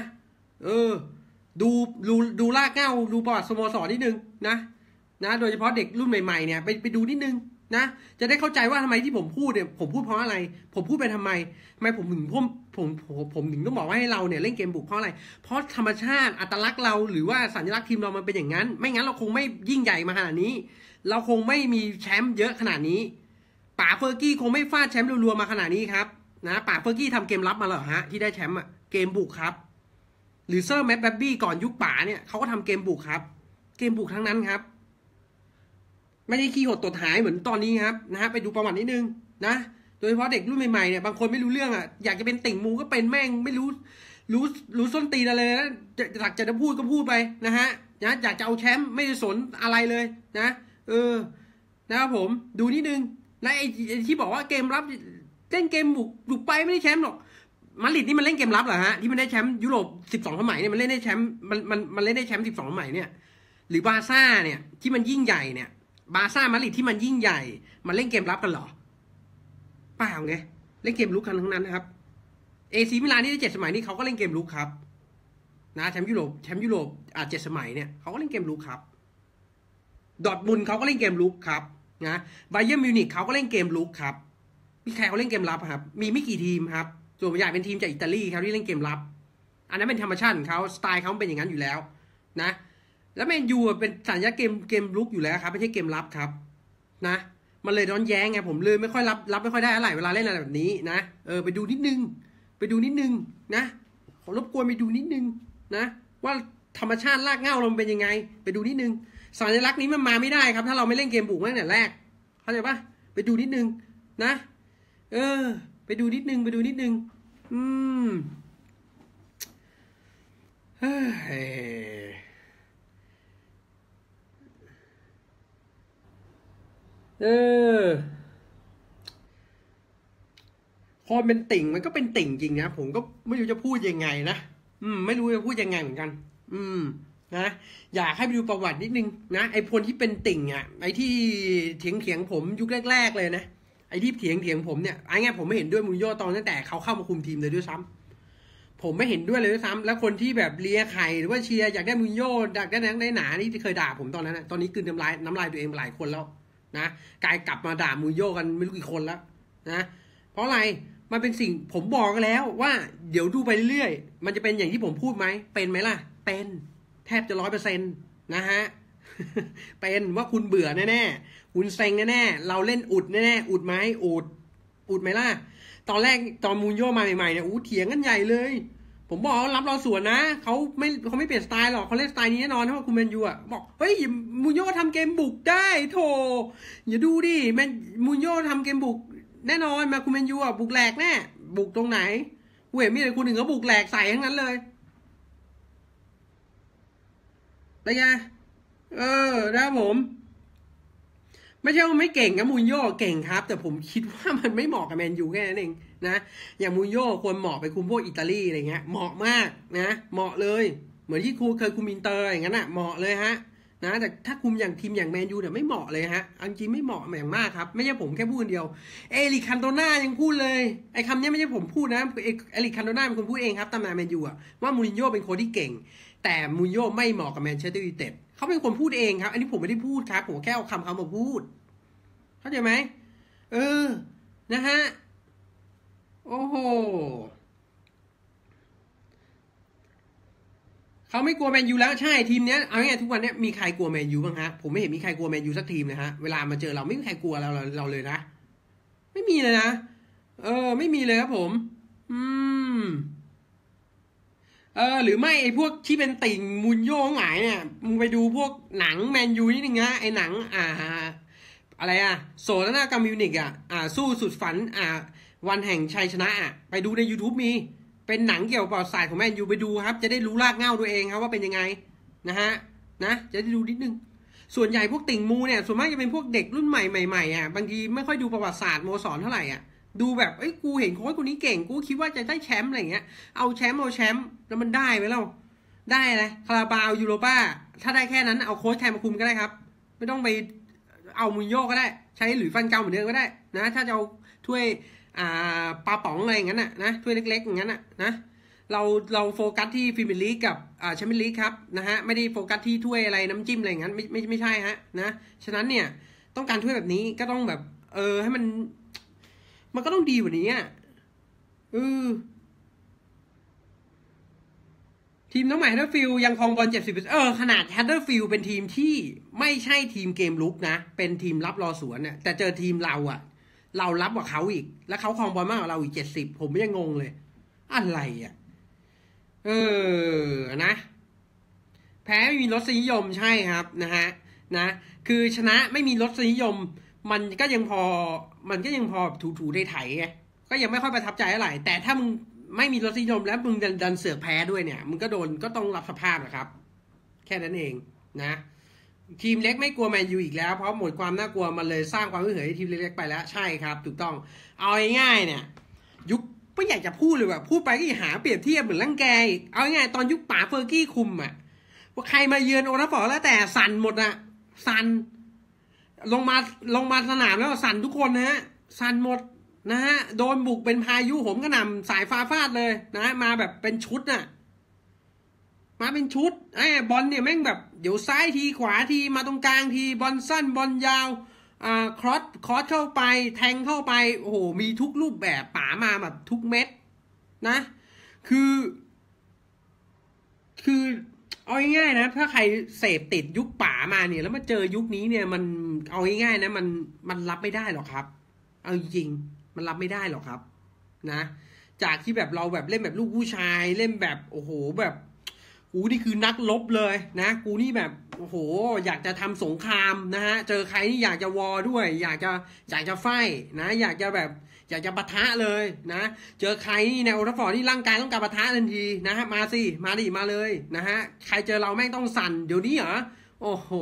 ดูลากเง้าดูประวัติสโมสรนิดนึงนะโดยเฉพาะเด็กรุ่นใหม่ๆเนี่ยไปดูนิดนึงนะจะได้เข้าใจว่าทำไมที่ผมพูดเนี่ยผมพูดเพราะอะไรผมพูดไปทำไมผมถึงผมถึงต้องบอกว่าให้เราเนี่ยเล่นเกมบุกเพราะอะไรเพราะธรรมชาติอัตลักษณ์เราหรือว่าสัญลักษณ์ทีมเรามันเป็นอย่างนั้นไม่งั้นเราคงไม่ยิ่งใหญ่มาขนาดนี้เราคงไม่มีแชมป์เยอะขนาดนี้ป๋าเฟอร์กี้คงไม่ฟาดแชมป์รัวๆมาขนาดนี้ครับนะป๋าเฟอร์กี้ทำเกมรับมาเหรอฮะที่ได้แชมป์อะเกมบุกครับหรือเซอร์แมตต์แบบี้ก่อนยุคป๋าเนี่ยเขาก็ทำเกมบุกครับเกมบุกทั้งนั้นครับไม่ได้ขี้หดตดหายเหมือนตอนนี้ครับนะฮะไปดูประวัตินิดนึงนะโดยเฉพาะเด็กรุ่นใหม่ๆเนี่ยบางคนไม่รู้เรื่องอ่ะอยากจะเป็นติ่งมูก็เป็นแม่งไม่รู้ส้นตีนอะไรนะจะพูดก็พูดไปนะฮะอยากจะเอาแชมป์ไม่ได้สนอะไรเลยนะนะครับผมดูนิดนึงและไอ้ที่บอกว่าเกมรับเล่นเกมบุกไปไม่ได้แชมป์หรอกมาดริดนี่มันเล่นเกมรับเหรอฮะที่มันได้แชมป์ยุโรป12 สมัยเนี่ยมันเล่นได้แชมป์มันเล่นได้แชมป์12 สมัยเนี่ยหรือบาร์ซ่าเนี่ยที่มันยิ่งใหญ่เนี่ยบาร์ซ่ามาดริดที่มันยิ่งใหญ่มันเล่นเกมรับกันเหรอเปล่าไงเล่นเกมลุกกันทั้งนั้นนะครับเอซีมิลานที่ได้7 สมัยนี่เขาก็เล่นเกมลุกครับนะแชมป์ยุโรป7 สมัยเนี่ยเขาก็เล่นเกมลุกครับดอร์ทมุนด์เขาก็เล่นเกมลุกครับนะไบเยิร์นมิวนิกเขาก็เล่นเกมลุกครับมีใครเขาเล่นเกมรับครับมีไม่กี่ทีมครับส่วนใหญ่เป็นทีมจากอิตาลีครับที่เล่นเกมรับอันนั้นเป็นธรรมชาติของเขาสไตล์เขาเป็นอย่างนั้นอยู่แล้วนะแล้วแมนยูเป็นสัญญาเกมลุกอยู่แล้วครับไม่ใช่เกมรับครับนะมันเลยย้อนแย้งไงผมเลยไม่ค่อยรับไม่ค่อยได้อะไรเวลาเล่นอะไรแบบนี้นะไปดูนิดนึงนะขอรบกวนไปดูนิดนึงนะว่าธรรมชาติรากเหง้าเราเป็นยังไงไปดูนิดนึงสัญลักษณ์นี้มันมาไม่ได้ครับถ้าเราไม่เล่นเกมบุกตั้งแต่แรกเข้าใจปะไปดูนิดนึงนะไปดูนิดนึงพอเป็นติ่งมันก็เป็นติ่งจริงนะผมก็ไม่รู้จะพูดยังไงนะไม่รู้จะพูดยังไงเหมือนกันนะอยากให้ไปดูประวัตินิดนึงนะไอ้คนที่เป็นติ่งอ่ะไอ้ที่เถียงผมยุคแรกๆเลยนะไอ้ที่เถียงผมเนี่ยไอ้เงี้ยผมไม่เห็นด้วยมูรินโญ่ตอนตั้งแต่เขาเข้ามาคุมทีมเลยด้วยซ้ำผมไม่เห็นด้วยเลยด้วยซ้ำแล้วคนที่แบบเลียไข่หรือว่าเชียร์อยากได้มูรินโญ่อยากได้นักได้หนานี่ที่เคยด่าผมตอนนั้นนะตอนนี้กลืนน้ำลายตัวเองหลายคนแล้วนะกลายกลับมาด่ามูรินโญ่กันไม่รู้กี่คนแล้วนะเพราะอะไรมันเป็นสิ่งผมบอกกันแล้วว่าเดี๋ยวดูไปเรื่อยๆมันจะเป็นอย่างที่ผมพูดไหมเป็นไหมล่ะเป็นแทบจะ100%นะฮะ เป็นว่าคุณเบื่อแน่ๆคุณเซ็งแน่ๆเราเล่นอุดแน่ๆอุดไหมอุดไหมล่ะตอนแรกตอนมูรินโญ่มาใหม่ๆเนี่ยเถียงกันใหญ่เลยผมบอกรับเราสวนนะเขาไม่เปลี่ยนสไตล์หรอกเขาเล่นสไตล์นี้แน่นอนถ้าว่าคุณแมนยูอ่ะบอกเฮ้ยมูรินโญ่ทำเกมบุกได้โถอย่าดูดิมูรินโญ่ทำเกมบุกแน่นอนมาคุณแมนยูอ่ะบุกแหลกแน่บุกตรงไหนกูเห็นมีแต่คนหนึ่งเขาบุกแหลกใส่ทั้งนั้นเลยได้ไงนะครับผมไม่ใช่ว่าไม่เก่งนะมูรินโญ่เก่งครับแต่ผมคิดว่ามันไม่เหมาะกับแมนยูแค่นั้นเองนะอย่างมูรินโญ่ควรเหมาะไปคุมพวกอิตาลีอะไรเงี้ยเหมาะมากนะเหมาะเลยเหมือนที่ครูเคยคุมอินเตอร์อย่างนั้นอ่ะเหมาะเลยฮะนะแต่ถ้าคุมอย่างทีมอย่างแมนยูเนี่ยไม่เหมาะเลยฮะจริงไม่เหมาะอย่างมากครับไม่ใช่ผมแค่พูดคนเดียวเอริกคันโตนายังพูดเลยไอ้คำนี้ไม่ใช่ผมพูดนะเอริกคันโตนาเป็นคนพูดเองครับตำนานแมนยูอะว่ามูรินโญ่เป็นคนที่เก่งแต่มูรินโญ่ไม่เหมาะกับแมนเชสเตอร์ยูไนเต็ดเขาเป็นคนพูดเองครับอันนี้ผมไม่ได้พูดครับผมแค่เอาคำเขามาพูดเข้าใจไหมนะฮะโอ้โหเขาไม่กลัวแมนยูแล้วใช่ทีมเนี้ยเอาง่ายทุกวันเนี้ยมีใครกลัวแมนยูบ้างฮะผมไม่เห็นมีใครกลัวแมนยูสักทีมเลยฮะเวลามาเจอเราไม่มีใครกลัวเราเลยนะไม่มีเลยนะไม่มีเลยครับผมอืมหรือไม่ไอ้พวกที่เป็นติ่งมูรินโญ่หงายเนี่ยมึงไปดูพวกหนังแมนยูนิดนึงนะไอ้หนังอะไรโซลนากามิวนิกสู้สุดฝันวันแห่งชัยชนะไปดูใน YouTube มีเป็นหนังเกี่ยวกับประวัติศาสตร์ของแมนยูไปดูครับจะได้รู้รากเหง้าตัวเองครับว่าเป็นยังไงนะฮะนะจะได้ดูนิดนึงส่วนใหญ่พวกติ่งมูเนี่ยส่วนมากจะเป็นพวกเด็กรุ่นใหม่บางทีไม่ค่อยดูประวัติศาสตร์โมสรเท่าไหร่ดูแบบกูเห็นโค้ชคนนี้เก่งกูคิดว่าจะได้แชมป์อะไรเงี้ยเอาแชมป์แล้วมันได้ไหมเล่าได้อะไรคาราบาวยูโรป้าถ้าได้แค่นั้นเอาโค้ชแทนมาคุมก็ได้ครับไม่ต้องไปเอามูรินโญ่ก็ได้ใช้หรือฟันเกาเหมือนเดิมก็ได้นะถ้าจะเอาถ้วยปลาป๋องอะไรอย่างนั้นนะถ้วยเล็กๆอย่างนั้นนะเราโฟกัสที่พรีเมียร์ลีกกับแชมเปี้ยนลีกครับนะฮะไม่ได้โฟกัสที่ถ้วยอะไรน้ำจิ้มอะไรอย่างนั้นไม่ใช่ฮะนะฉะนั้นเนี่ยต้องการถ้วยแบบนี้ก็ต้องแบบให้มันก็ต้องดีกว่านี้ทีมน้องใหม่ฮัตเตอร์ฟิลด์ยังครองบอล70%ขนาดฮัตเตอร์ฟิลด์เป็นทีมที่ไม่ใช่ทีมเกมลุกนะเป็นทีมรับรอสวนเนี่ยแต่เจอทีมเราเรารับกว่าเขาอีกแล้วเขาครองบอลมากกว่าเราอีก70ผมยังงงเลยอะไรนะแพ้ไม่มีรสนิยมใช่ครับนะฮะนะคือชนะไม่มีรสนิยมมันก็ยังพอถูไถไงก็ยังไม่ค่อยประทับใจเท่าไหร่แต่ถ้ามึงไม่มีรสนิยมแล้วมึงดันเสือกแพ้ด้วยเนี่ยมึงก็ต้องรับสภาพนะครับแค่นั้นเองนะทีมเล็กไม่กลัวแมนยูอีกแล้วเพราะหมดความน่ากลัวมันเลยสร้างความเหยทีมเล็กๆไปแล้วใช่ครับถูกต้องเอาง่ายๆเนี่ยยุคไม่อยากจะพูดเลยแบบพูดไปก็อย่าหาเปรียบเทียบเหมือนร่างแกเอาง่ายๆตอนยุคป๋าเฟอร์กี้คุมว่าใครมาเยือนโอทัฟฟอร์ดแล้วแต่สั่นหมดสั่นลงมาสนามแล้วสั่นทุกคนนะฮะสั่นหมดนะฮะโดนบุกเป็นพายุโหมกระหน่ำสายฟ้าฟาดเลยนะมาแบบเป็นชุดมาเป็นชุดบอลเนี่ยแม่งแบบเดี๋ยวซ้ายทีขวาทีมาตรงกลางทีบอลสั้นบอลยาวครอสเข้าไปแทงเข้าไปโอ้โหมีทุกรูปแบบป๋ามาแบบทุกเม็ดนะคือเอาง่ายๆนะถ้าใครเสพติดยุคป๋ามาเนี่ยแล้วมาเจอยุคนี้เนี่ยมันเอาง่ายๆนะมันรับไม่ได้หรอกครับเอาจริงๆมันรับไม่ได้หรอกครับนะจากที่แบบเราแบบเล่นแบบลูกผู้ชายเล่นแบบโอ้โหแบบกูนี่คือนักรบเลยนะกูนี่แบบโอ้โหอยากจะทำสงครามนะฮะเจอใครนี่อยากจะวอด้วยอยากจะไฟนะอยากจะปะทะเลยนะเจอใครนี่ในโอทัฟฟอร์ดนี่ร่างกายต้องการปะทะทันทีนะฮะมาสิมาดิมาเลยนะฮะใครเจอเราแม่งต้องสั่นเดี๋ยวนี้เหรอโอ้โห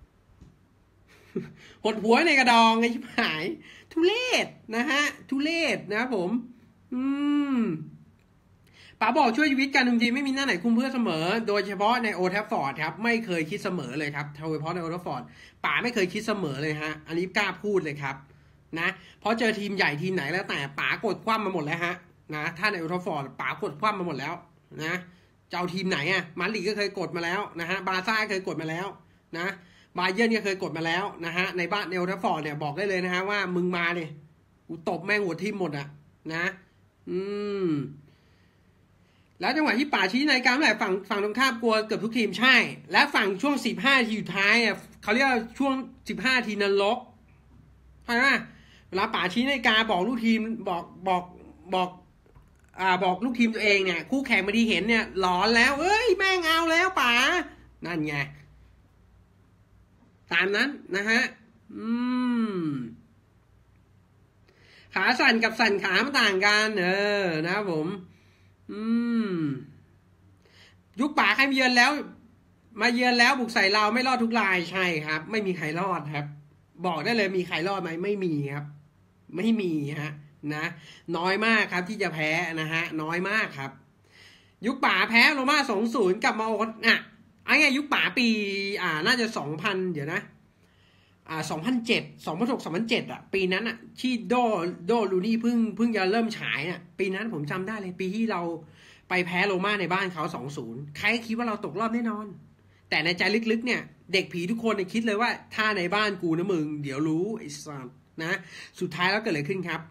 หดหัวในกระดองไงชิบหายทุเรศนะฮะทุเรศนะผมป๋าบอกช่วยชีวิตการคุมทีมไม่มีหน้าไหนคุมเพื่อเสมอโดยเฉพาะในโอแทฟฟอร์ดครับไม่เคยคิดเสมอเลยครับโดยเฉพาะในโอแทฟฟอร์ดป๋าไม่เคยคิดเสมอเลยฮะอันนี้กล้าพูดเลยครับนะเพราะเจอทีมใหญ่ทีมไหนแล้วแต่ป๋ากดคว่ำมาหมดแล้วฮะนะถ้าในโอแทฟฟอร์ดป๋ากดคว่ำมาหมดแล้วนะจะเอาทีมไหนอ่ะมาดริดก็เคยกดมาแล้วนะฮะบาร์ซ่าเคยกดมาแล้วนะบาเยิร์นก็เคยกดมาแล้วนะฮะในบ้านในโอแทฟฟอร์ดเนี่ยบอกได้เลยนะฮะว่ามึงมาเนี่ยกูตบแม่งหัวทีมหมดอ่ะนะแล้วจังหวะที่ป่าชี้ในการเมื่อไหร่ฝั่งตรงข้ามกลัวเกือบทุกทีมใช่และฝั่งช่วง15 ทีสุดท้ายเนี่ยเขาเรียกว่าช่วง15 ทีนรกใช่ไหมเวลาป่าชี้ในการบอกลูกทีมบอกลูกทีมตัวเองเนี่ยคู่แข่งมาดีเห็นเนี่ยหลอนแล้วเอ้ยแม่งเอาแล้วป่านั่นไงตามนั้นนะฮะขาสั่นกับสั่นขามันต่างกันนะครับผมยุคป๋าใครมาเยือนแล้วบุกใส่เราไม่รอดทุกรายใช่ครับไม่มีใครรอดครับบอกได้เลยมีใครรอดไหมไม่มีครับไม่มีฮะนะน้อยมากครับที่จะแพ้นะฮะน้อยมากครับยุคป๋าแพ้โรม่า2-0กลับมาไอ้ไงยุคป๋าปีน่าจะ2000เดี๋ยวนะ2007 2006 2007ปีนั้นที่โดลูนี่เพิ่งจะเริ่มฉายปีนั้นผมจำได้เลยปีที่เราไปแพ้โรม่าในบ้านเขา2-0ใครคิดว่าเราตกรอบแน่นอนแต่ในใจลึกๆเนี่ยเด็กผีทุกคนคิดเลยว่าถ้าในบ้านกูนะมึงเดี๋ยวรู้ไอ้สัสนะสุดท้ายแล้วเกิดอะไรขึ้นครับ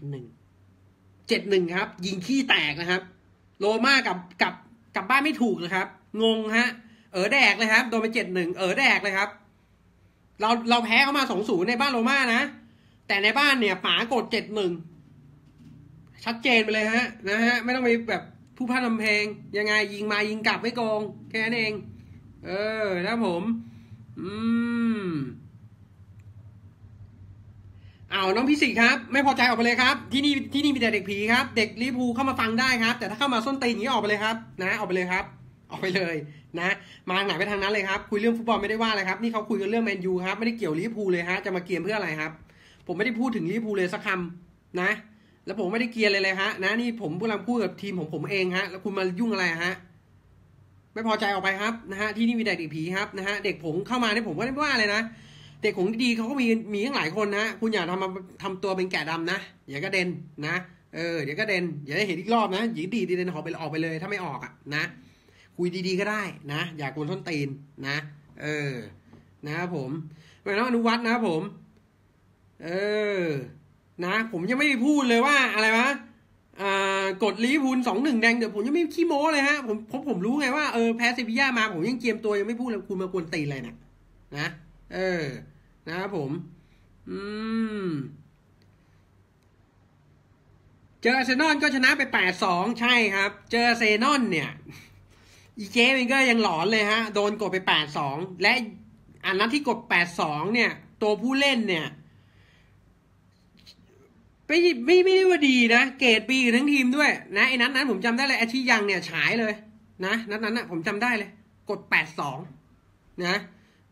7-1ครับยิงขี้แตกนะครับโรม่ากับบ้านไม่ถูกนะครับงงฮะแดกเลยครับโดนไป7-1แดกเลยครับเราแพ้เขามา2-0ในบ้านโรม่านะแต่ในบ้านเนี่ยป๋ากด7-1ชัดเจนไปเลยฮะนะฮะไม่ต้องไปแบบผู้พาทำเพลงยังไงยิงมายิงกลับไม่โกงแค่นั้นเองนะผมน้องพิสิทธิ์ครับไม่พอใจออกไปเลยครับที่นี่มีแต่เด็กผีครับเด็กลิเวอร์พูลเข้ามาฟังได้ครับแต่ถ้าเข้ามาส้นตีนอย่างนี้ออกไปเลยครับนะออกไปเลยครับออกไปเลยนะมาไหนไปทางนั้นเลยครับคุยเรื่องฟุตบอลไม่ได้ว่าอะไรครับนี่เขาคุยกันเรื่องแมนยูครับไม่ได้เกี่ยวลิเวอร์พูลเลยฮะจะมาเกียร์เพื่ออะไรครับผมไม่ได้พูดถึงลิเวอร์พูลเลยสักคำนะแล้วผมไม่ได้เกียร์เลยฮะนะนี่ผมกำลังพูดกับทีมของผมเองฮะแล้วคุณมายุ่งอะไรฮะไม่พอใจออกไปครับนะฮะที่นี่มีเด็กผีครับนะฮะเด็กผมเข้ามาเนี่ยผมก็ไม่ว่าเลยนะเด็กของดีเขาก็มีทั้งหลายคนนะคุณอย่าทำตัวเป็นแกะดำนะอย่ากระเด็นนะเดี๋ยวกระเด็นอย่าได้เห็นอีกรอบนะหญิงดีเด่นออกไปเลยถ้าไม่ออกนะคุยดีๆก็ได้นะอย่ากวนส้นตีนนะนะครับผมไม่ต้องอนุวัฒน์นะครับผมนะผมยังไม่พูดเลยว่าอะไรวะกดลิเวอร์พูล2-1แดงเดี๋ยวผมยังไม่ขี้โม้เลยฮะผมรู้ไงว่าแพ้เซบีย่ามาผมยังเกียมตัวยังไม่พูดเลยคุณมากวนตีนอะไรนะนะครับผมเจออาร์เซนอลก็ชนะไป8-2ใช่ครับเจออาร์เซนอลเนี่ยอีเจมันก็ยังหลอนเลยฮะโดนกดไป8-2และอันนั้นที่กด8-2เนี่ยตัวผู้เล่นเนี่ยไม่ได้ว่าดีนะเกรดบีทั้งทีมด้วยนะไอ้นั้นผมจำได้เลยอาชียังเนี่ยฉายเลยนะนั้นผมจำได้เลยกด8-2นะ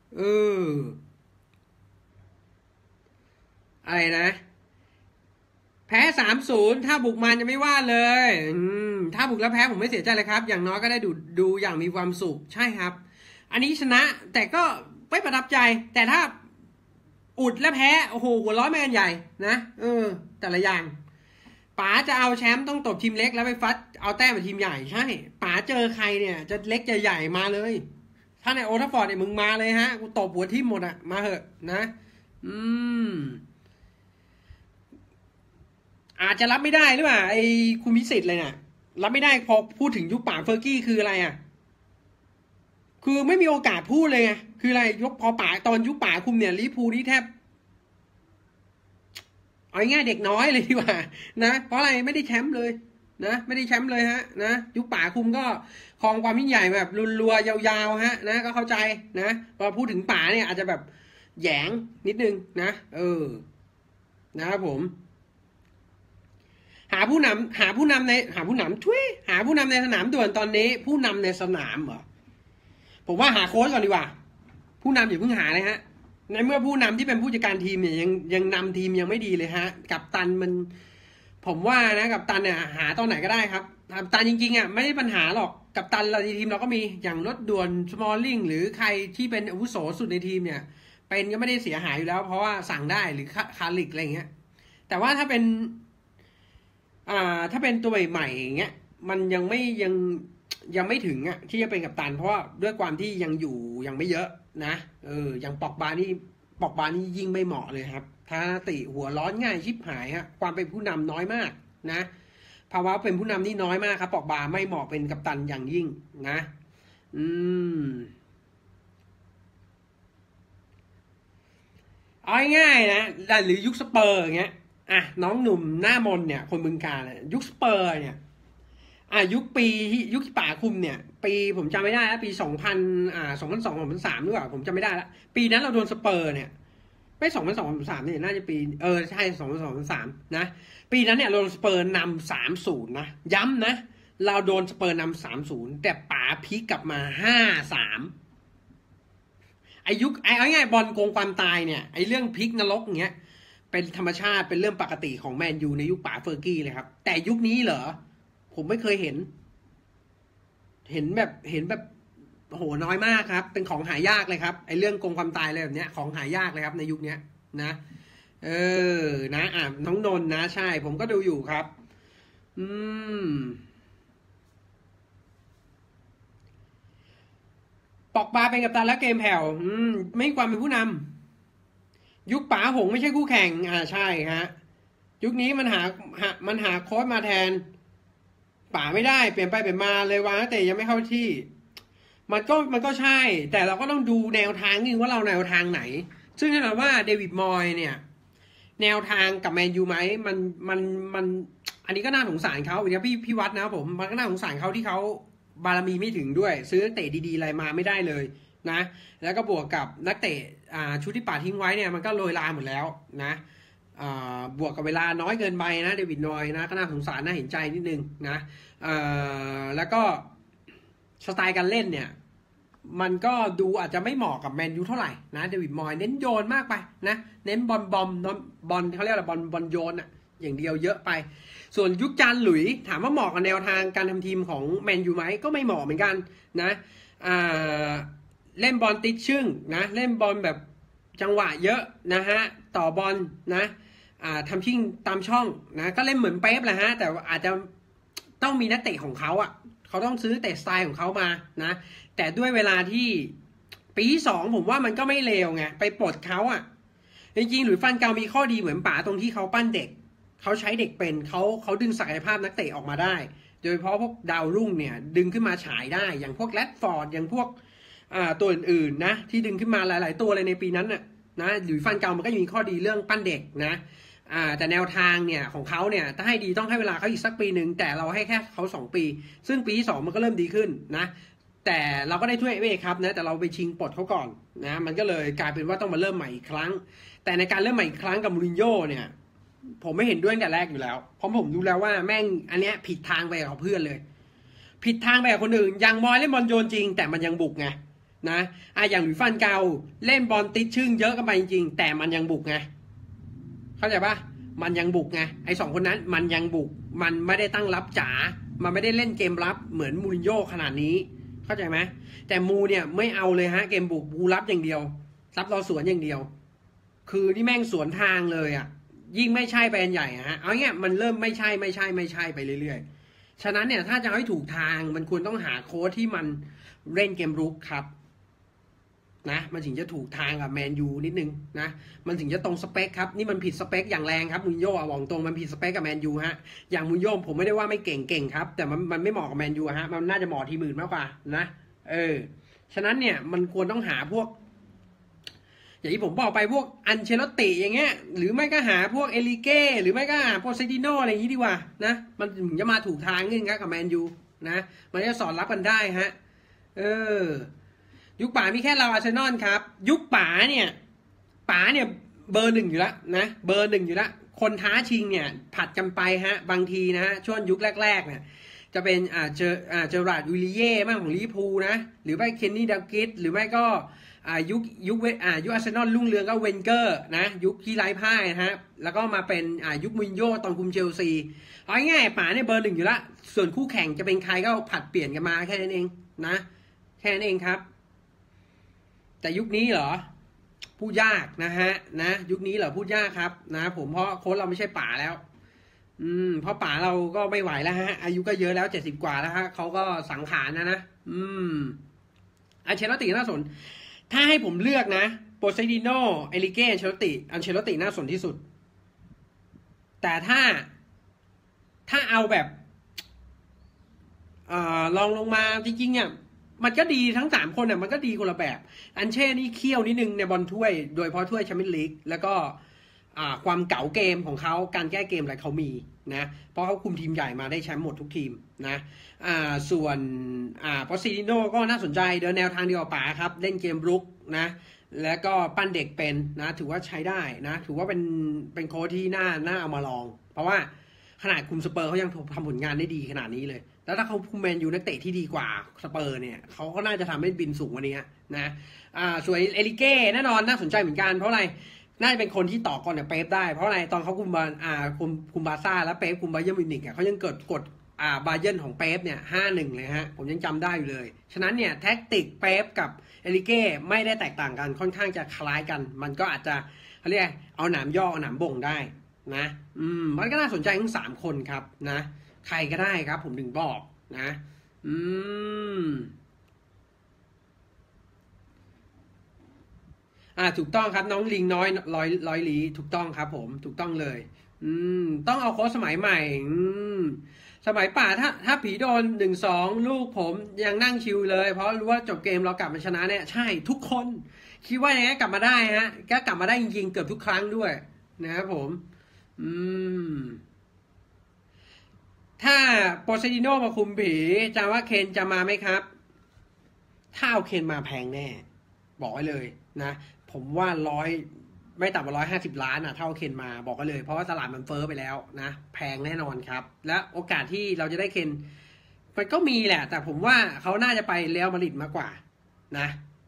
อะไรนะแพ้3-0ถ้าบุกมันจะไม่ว่าเลยถ้าบุกแล้วแพ้ผมไม่เสียใจเลยครับอย่างน้อยก็ได้ดูอย่างมีความสุขใช่ครับอันนี้ชนะแต่ก็ไม่ประทับใจแต่ถ้าอุดและแพ้โอ้โหหัวร้อนแม่นใหญ่นะแต่ละอย่างป๋าจะเอาแชมป์ต้องตบทีมเล็กแล้วไปฟัดเอาแต้มกับทีมใหญ่ใช่ป๋าเจอใครเนี่ยจะเล็กจะใหญ่มาเลยถ้าในโอทัฟฟอร์ดเนี่ยมึงมาเลยฮะกูตบหัวทิ่มหมดมาเหอะนะอาจจะรับไม่ได้หรือเปล่าไอ้คุณพิสิทธิ์เลยเนี่ยรับไม่ได้พอพูดถึงยุคป๋าเฟอร์กี้คืออะไรคือไม่มีโอกาสพูดเลยไงคืออะไรยกพอป๋าตอนยุคป๋าคุมเนี่ยลิเวอร์พูลนี่แทบเอาง่ายเด็กน้อยเลยดีกว่านะเพราะอะไรไม่ได้แชมป์เลยนะไม่ได้แชมป์เลยฮะนะยุคป๋าคุมก็ครองความยิ่งใหญ่แบบรัวๆยาวๆฮะนะก็เข้าใจนะพอพูดถึงป๋าเนี่ยอาจจะแบบแหยงนิดนึงนะนะครับผมหาผู้นำในสนามด่วนตอนนี้ผู้นำในสนามเหรอผมว่าหาโค้ชก่อนดีกว่าผู้นำอย่าเพิ่งหาเลยฮะในเมื่อผู้นำที่เป็นผู้จัดการทีมเนี่ยยังนำทีมยังไม่ดีเลยฮะกัปตันมันผมว่านะกัปตันเนี่ยหาตอนไหนก็ได้ครับกัปตันจริงๆอ่ะไม่ได้ปัญหาหรอกกัปตันเราในทีมเราก็มีอย่างรถด่วนสมอลลิงหรือใครที่เป็นอาวุโสสุดในทีมเนี่ยเป็นก็ไม่ได้เสียหายอยู่แล้วเพราะว่าสั่งได้หรือคาลิกอะไรเงี้ยแต่ว่าถ้าเป็นถ้าเป็นตัวใหม่ๆอย่างเงี้ยมันยังไม่ถึงอ่ะที่จะเป็นกัปตันเพราะว่าด้วยความที่ยังไม่เยอะนะอย่างปอกบานี่ยิ่งไม่เหมาะเลยครับถ้าติหัวร้อนง่ายชิบหายฮะความเป็นผู้นำน้อยมากนะภาวะเป็นผู้นำนี่น้อยมากครับปอกบาไม่เหมาะเป็นกัปตันอย่างยิ่งนะเอาง่ายๆนะหรือยุคสเปอร์อย่างเงี้ยน้องหนุ่มหน้ามนเนี่ยคนบึงกาฬยุคสเปอร์เนี่ยยุคที่ป่าคุมเนี่ยปีผมจำไม่ได้แล้วปี2002 2003หรือเปล่าผมจำไม่ได้แล้วปีนั้นเราโดนสเปอร์เนี่ยไม่2002 2003เนี่ยน่าจะปีใช่2002 2003นะปีนั้นเนี่ยโดนสเปอร์นำ3-0นะย้ำนะเราโดนสเปอร์นำ3-0แต่ป๋าพลิกกลับมา5-3ยุคเอาง่ายบอลโกงความตายเนี่ยเรื่องพลิกนรกอย่างเงี้ยเป็นธรรมชาติเป็นเรื่องปกติของแมนยูในยุคป๋าเฟอร์กี้เลยครับแต่ยุคนี้เหรอผมไม่เคยเห็นแบบโหน้อยมากครับเป็นของหายากเลยครับเรื่องโกงความตายอะไรแบบเนี้ยของหายากเลยครับในยุคนี้นะนะน้องนนท์นะใช่ผมก็ดูอยู่ครับปอกบาเป็นกัปตันแล้วเกมแผ่วไม่มีความเป็นผู้นำยุคป๋าหงไม่ใช่คู่แข่งใช่ฮะยุคนี้มันหาโค้ชมาแทนป๋าไม่ได้เปลี่ยนไปเปลี่ยนมาเลยวางแต่ยังไม่เข้าที่มันก็ใช่แต่เราก็ต้องดูแนวทางนึงว่าเราแนวทางไหนซึ่งแน่นอนว่าเดวิดมอยเนี่ยแนวทางกับแมนยูไหมมันอันนี้ก็น่าสงสารเขาเดี๋ยวพี่วัดนะผมมันก็น่าสงสารเขาที่เขาบารมีไม่ถึงด้วยซื้อนักเตะดีๆอะไรมาไม่ได้เลยนะแล้วก็บวกกับนักเตะชุดที่ป่าทิ้งไว้เนี่ยมันก็โรยลาหมดแล้วนะบวกกับเวลาน้อยเกินไปนะเดวิดนอยนะก็น่าสงสารน่าเห็นใจนิดนึงนะแล้วก็สไตล์การเล่นเนี่ยมันก็ดูอาจจะไม่เหมาะกับแมนยูเท่าไหร่นะเดวิดมอยเน้นโยนมากไปนะเน้นบอลเขาเรียกอะไรบอลโยนอะอย่างเดียวเยอะไปส่วนยุคจานหลุยถามว่าเหมาะกับแนวทางการทำทีมของแมนยูไหมก็ไม่เหมาะเหมือนกันนะเล่นบอลติดชึ่งนะเล่นบอลแบบจังหวะเยอะนะฮะต่อบอลนะทำชิ่งตามช่องนะก็เล่นเหมือนเป๊ปแหละฮะแต่อาจจะต้องมีนักเตะของเขาเขาต้องซื้อเตะสไตล์ของเขามานะแต่ด้วยเวลาที่ปี2ผมว่ามันก็ไม่เลวไงไปปลดเขาจริงๆหรือฟันเกามีข้อดีเหมือนป๋าตรงที่เขาปั้นเด็กเขาใช้เด็กเป็นเขาดึงศักยภาพนักเตะออกมาได้โดยเฉพาะพวกดาวรุ่งเนี่ยดึงขึ้นมาฉายได้อย่างพวกแรดฟอร์ดอย่างพวกตัวอื่นๆนะที่ดึงขึ้นมาหลายๆตัวเลยในปีนั้นนะหรือฟันเกามันก็มีข้อดีเรื่องปั้นเด็กนะแต่แนวทางเนี่ยของเขาเนี่ยถ้าให้ดีต้องให้เวลาเขาอีกสักปีหนึ่งแต่เราให้แค่เขา2 ปีซึ่งปีที่2มันก็เริ่มดีขึ้นนะแต่เราก็ได้ถ้วยFAครับนะแต่เราไปชิงปลดเขาก่อนนะมันก็เลยกลายเป็นว่าต้องมาเริ่มใหม่อีกครั้งแต่ในการเริ่มใหม่อีกครั้งกับมูรินโญ่เนี่ยผมไม่เห็นด้วยตั้งแต่แรกอยู่แล้วเพราะผมดูแล้วว่าแม่งอันเนี้ยผิดทางไปกับเพื่อนเลยผิดทางไปกับคนอื่นอย่างมอยเล่นบอลโยนจริงแต่มันยังบุกไงนะอย่างหลุยส์ฟันเกาเล่นบอลติดชึ่งเยอะกันไปจริงแต่มันยังบุกไงเข้าใจปะมันยังบุกไงไอ้2 คนนั้นมันยังบุกมันไม่ได้ตั้งรับจ๋ามันไม่ได้เล่นเกมรับเหมือนมูรินโญ่ขนาดนี้เข้าใจไหมแต่มูเนี่ยไม่เอาเลยฮะเกมบุกมูรับอย่างเดียวรับรอสวนอย่างเดียวคือนี่แม่งสวนทางเลยยิ่งไม่ใช่แบรนด์ใหญ่ฮะเอาเงี้ยมันเริ่มไม่ใช่ไปเรื่อยๆฉะนั้นเนี่ยถ้าจะให้ถูกทางมันควรต้องหาโค้ชที่มันเล่นเกมรุกครับนะมันถึงจะถูกทางกับแมนยูนิดนึงนะมันถึงจะตรงสเปคครับนี่มันผิดสเปคอย่างแรงครับมูรินโญ่บอกตรงมันผิดสเปคกับแมนยูฮะอย่างมูรินโญ่ผมไม่ได้ว่าไม่เก่งครับแต่มันไม่เหมาะกับแมนยูฮะมันน่าจะเหมาะทีมอื่นมากกว่านะฉะนั้นเนี่ยมันควรต้องหาพวกอย่างที่ผมบอกไปพวกอันเชลติอย่างเงี้ยหรือไม่ก็หาพวกเอลิเก้หรือไม่ก็หาโปเซติโนอะไรอย่างนี้ดีกว่านะมันถึงจะมาถูกทางนึงครับกับแมนยูนะมันจะสอนรับกันได้ฮะยุคป๋ามีแค่เราอาร์เซนอลครับยุคป๋าเนี่ยเบอร์ 1อยู่แล้วนะเบอร์ 1อยู่แล้วคนท้าชิงเนี่ยผัดกันไปฮะบางทีนะฮะช่วงยุคแรกๆเนี่ยจะเป็นเจอราร์ดวิลเย่บ้างของลิเวอร์พูลนะหรือไม่เคนนี่ดักกิสหรือไม่ก็ยุคอาร์เซนอลรุ่งเรืองก็เวนเกอร์นะยุคที่ไร้พ่ายนะฮะแล้วก็มาเป็นยุคมูรินโญ่ตอนคุมเชลซีเอาง่ายๆป๋าเนี่ยเบอร์หนึ่งอยู่ละส่วนคู่แข่งจะเป็นใครก็ผัดเปลี่ยนกันมาแค่นั้นเองนะแค่นั้นเองครับแต่ยุคนี้เหรอพูดยากนะฮะนะยุคนี้เหรอพูดยากครับนะผมเพราะโค้ชเราไม่ใช่ป๋าแล้วเพราะป๋าเราก็ไม่ไหวแล้วฮะอายุก็เยอะแล้ว70 กว่าแล้วฮะเขาก็สังขารนะอันเชลติน่าสนถ้าให้ผมเลือกนะโปเซดิโนเอลิเก้อันเชลติน่าสนที่สุดแต่ถ้าเอาแบบลองลงมาจริงๆเนี่ยมันก็ดีทั้ง3คนเนี่ยมันก็ดีคนละแบบอันเช่นี่เคี่ยวนิดนึงในบอลถ้วยโดยเฉพาะถ้วยแชมเปี้ยนลีกแล้วก็ความเก๋าเกมของเขาการแก้เกมอะไรเขามีนะเพราะเขาคุมทีมใหญ่มาได้แชมป์หมดทุกทีมนะส่วนโปเซดิโนก็น่าสนใจเดินแนวทางเดียวกับป๋าครับเล่นเกมรุกนะแล้วก็ปั้นเด็กเป็นนะถือว่าใช้ได้นะถือว่าเป็นโค้ชที่น่าเอามาลองเพราะว่าขนาดคุมสเปอร์เขายังทำผลงานได้ดีขนาดนี้เลยแล้วถ้าเขาคุมแมนยูนักเตะที่ดีกว่าสเปอร์เนี่ยเขาก็น่าจะทำให้บินสูงกว่านี้นะส่วนเอลิเก้แน่นอนน่าสนใจเหมือนกันเพราะอะไรน่าจะเป็นคนที่ต่อก่อนกับเป๊ปได้เพราะอะไรตอนเขาคุมบาร์ซ่าแล้วเป๊ปคุมบาเยิร์นมิวนิกเขายังเกิดกฎบาเยิร์นของเป๊ปเนี่ย5-1เลยฮะผมยังจำได้อยู่เลยฉะนั้นเนี่ยแท็กติกเป๊ปกับเอลิเก้ไม่ได้แตกต่างกันค่อนข้างจะคล้ายกันมันก็อาจจะเขาเรียกเอาหนามย่อเอาหนามบ่งได้นะมันก็น่าสนใจทั้ง3คนครับนะใครก็ได้ครับผมถึงบอกนะถูกต้องครับน้องลิงน้อยร้อยลีถูกต้องครับผมถูกต้องเลยต้องเอาโค้ชสมัยใหม่สมัยป่าถ้าผีโดน1-2ลูกผมยังนั่งชิวเลยเพราะรู้ว่าจบเกมเรากลับมาชนะเนี่ยใช่ทุกคนคิดว่าอย่างนี้กลับมาได้ฮะก็กลับมาได้จริงๆเกือบทุกครั้งด้วยนะครับผมถ้าโปเซดิโนมาคุมผีจะว่าเคนจะมาไหมครับถ้าเอาเคนมาแพงแน่บอกไว้เลยนะผมว่าไม่ต่ำกว่า150 ล้านเท่าเคนมาบอกกันเลยเพราะว่าตลาดมันเฟ้อไปแล้วนะแพงแน่นอนครับและโอกาสที่เราจะได้เคนมันก็มีแหละแต่ผมว่าเขาน่าจะไปเรอัลมาดริดมากกว่านะ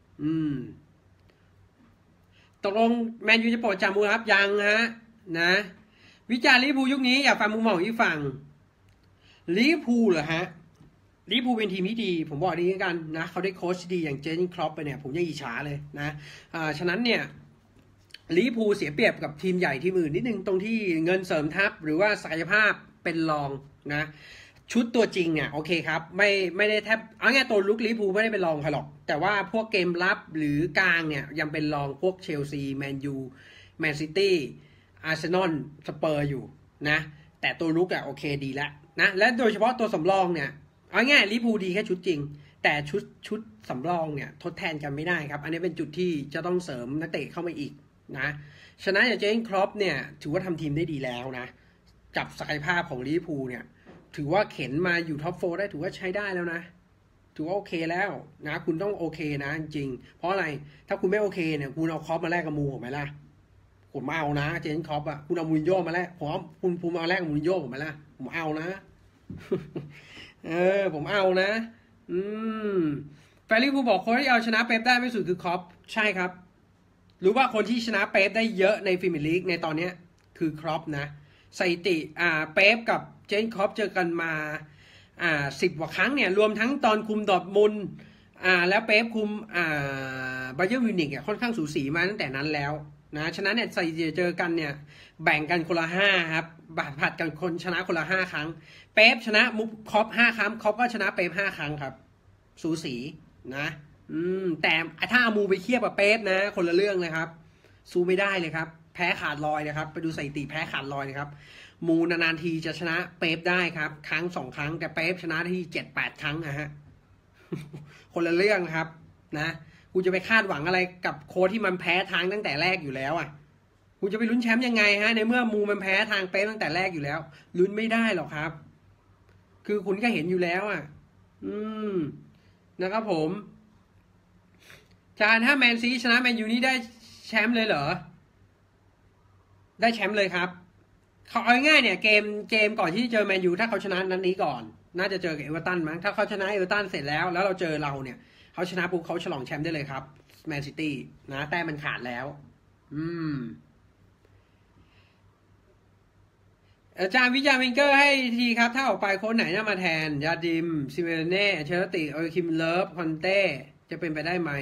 ตกลงแมนยูจะโปรดจามูครับยังฮะนะวิจารณ์ลิเวอร์พูลยุคนี้อยากฟังมุมมองที่ฟังลิเวอร์พูลเหรอฮะลิเวอร์พูลเป็นทีมที่ดีผมบอกดีกันนะเขาได้โค้ชดีอย่างเจอร์เก้นคล็อปไปเนี่ยผมยังอิจฉาเลยนะฉะนั้นเนี่ยลิเวอร์พูลเสียเปรียบกับทีมใหญ่ทีมอื่นนิดนึงตรงที่เงินเสริมทัพหรือว่าศักยภาพเป็นรองนะชุดตัวจริงเนี่ยโอเคครับไม่ได้แทบเอาง่ายตัวลุกลิเวอร์พูลไม่ได้เป็นรองใครหรอกแต่ว่าพวกเกมรับหรือกลางเนี่ยยังเป็นรองพวกเชลซีแมนยูแมนซิตี้อาร์เซนอลสเปอร์อยู่นะแต่ตัวลุกโอเคดีแล้วนะและโดยเฉพาะตัวสำรองเนี่ยเอาง่ายลิเวอร์พูลดีแค่ชุดจริงแต่ชุดสำรองเนี่ยทดแทนกันไม่ได้ครับอันนี้เป็นจุดที่จะต้องเสริมนักเตะเข้ามาอีกนะฉะนั้นอย่างเจอร์เก้นคล็อปเนี่ยถือว่าทำทีมได้ดีแล้วนะกับศักยภาพของลิเวอร์พูลเนี่ยถือว่าเข็นมาอยู่ท็อป4ได้ถือว่าใช้ได้แล้วนะถือว่าโอเคแล้วนะคุณต้องโอเคนะจริงเพราะอะไรถ้าคุณไม่โอเคเนี่ยคุณเอาคล็อปมาแลกกับมูผมไหมล่ะผมเอานะเจอร์เก้นคล็อปคุณเอามูรินโญ่มาแลกคุณเอาแลกกับมูรินโญ่ผมไหมล่ะผมเอานะ ผมเอานะแฟนลิเวอร์พูลบอกคนที่เอาชนะเป๊ปได้ไม่สุดคือคล็อปใช่ครับรู้ว่าคนที่ชนะเป๊ปได้เยอะในพรีเมียร์ลีกในตอนนี้คือคล็อปนะสถิติเป๊ปกับเจอร์เก้นคล็อปเจอกันมา10 กว่าครั้งเนี่ยรวมทั้งตอนคุมดอร์ทมุนด์แล้วเป๊ปคุมบาเยิร์นมิวนิกค่อนข้างสูสีมาตั้งแต่นั้นแล้วนะฉะนั้นเนี่ยใส่เจอกันเนี่ยแบ่งกันคนละ5ครับผัดกันคนชนะคนละ5 ครั้งเป๊ปชนะคล็อป5 ครั้งคล็อปก็ชนะเป๊ป5 ครั้งครับสูสีนะแต่ถ้าเอามูไปเทียบกับเป๊ปนะคนละเรื่องเลยครับสู้ไม่ได้เลยครับแพ้ขาดลอยนะครับไปดูสถิติแพ้ขาดลอยนะครับมูนานๆทีจะชนะเป๊ปได้ครับครั้ง2 ครั้งแต่เป๊ปชนะที่7-8 ครั้งนะฮะ คนละเรื่องครับนะกูจะไปคาดหวังอะไรกับโค้ชที่มันแพ้ทางตั้งแต่แรกอยู่แล้วกูจะไปลุ้นแชมป์ยังไงฮะในเมื่อมูมันแพ้ทางเป๊ปตั้งแต่แรกอยู่แล้วลุ้นไม่ได้หรอกครับคือคุณก็เห็นอยู่แล้วนะครับผมถ้าแมนซีชนะแมนยูนี่ได้แชมป์เลยเหรอได้แชมป์เลยครับเขาเอาง่ายเนี่ยเกมก่อนที่เจอแมนยูถ้าเขาชนะนัดนี้ก่อนน่าจะเจอกับเอเวอร์ตันมั้งถ้าเขาชนะเอเวอร์ตันเสร็จแล้วเราเจอเราเนี่ยเขาชนะปุ๊บเขาฉลองแชมป์ได้เลยครับแมนซิตี้นะแต้มมันขาดแล้วอาจารย์วิจารณ์วิงเกอร์ให้ทีครับถ้าออกไปโค้ชไหนน่ามาแทนยาดิมซิเมเน่เชอร์ติโอคิมเลิฟคอนเต้จะเป็นไปได้ไหม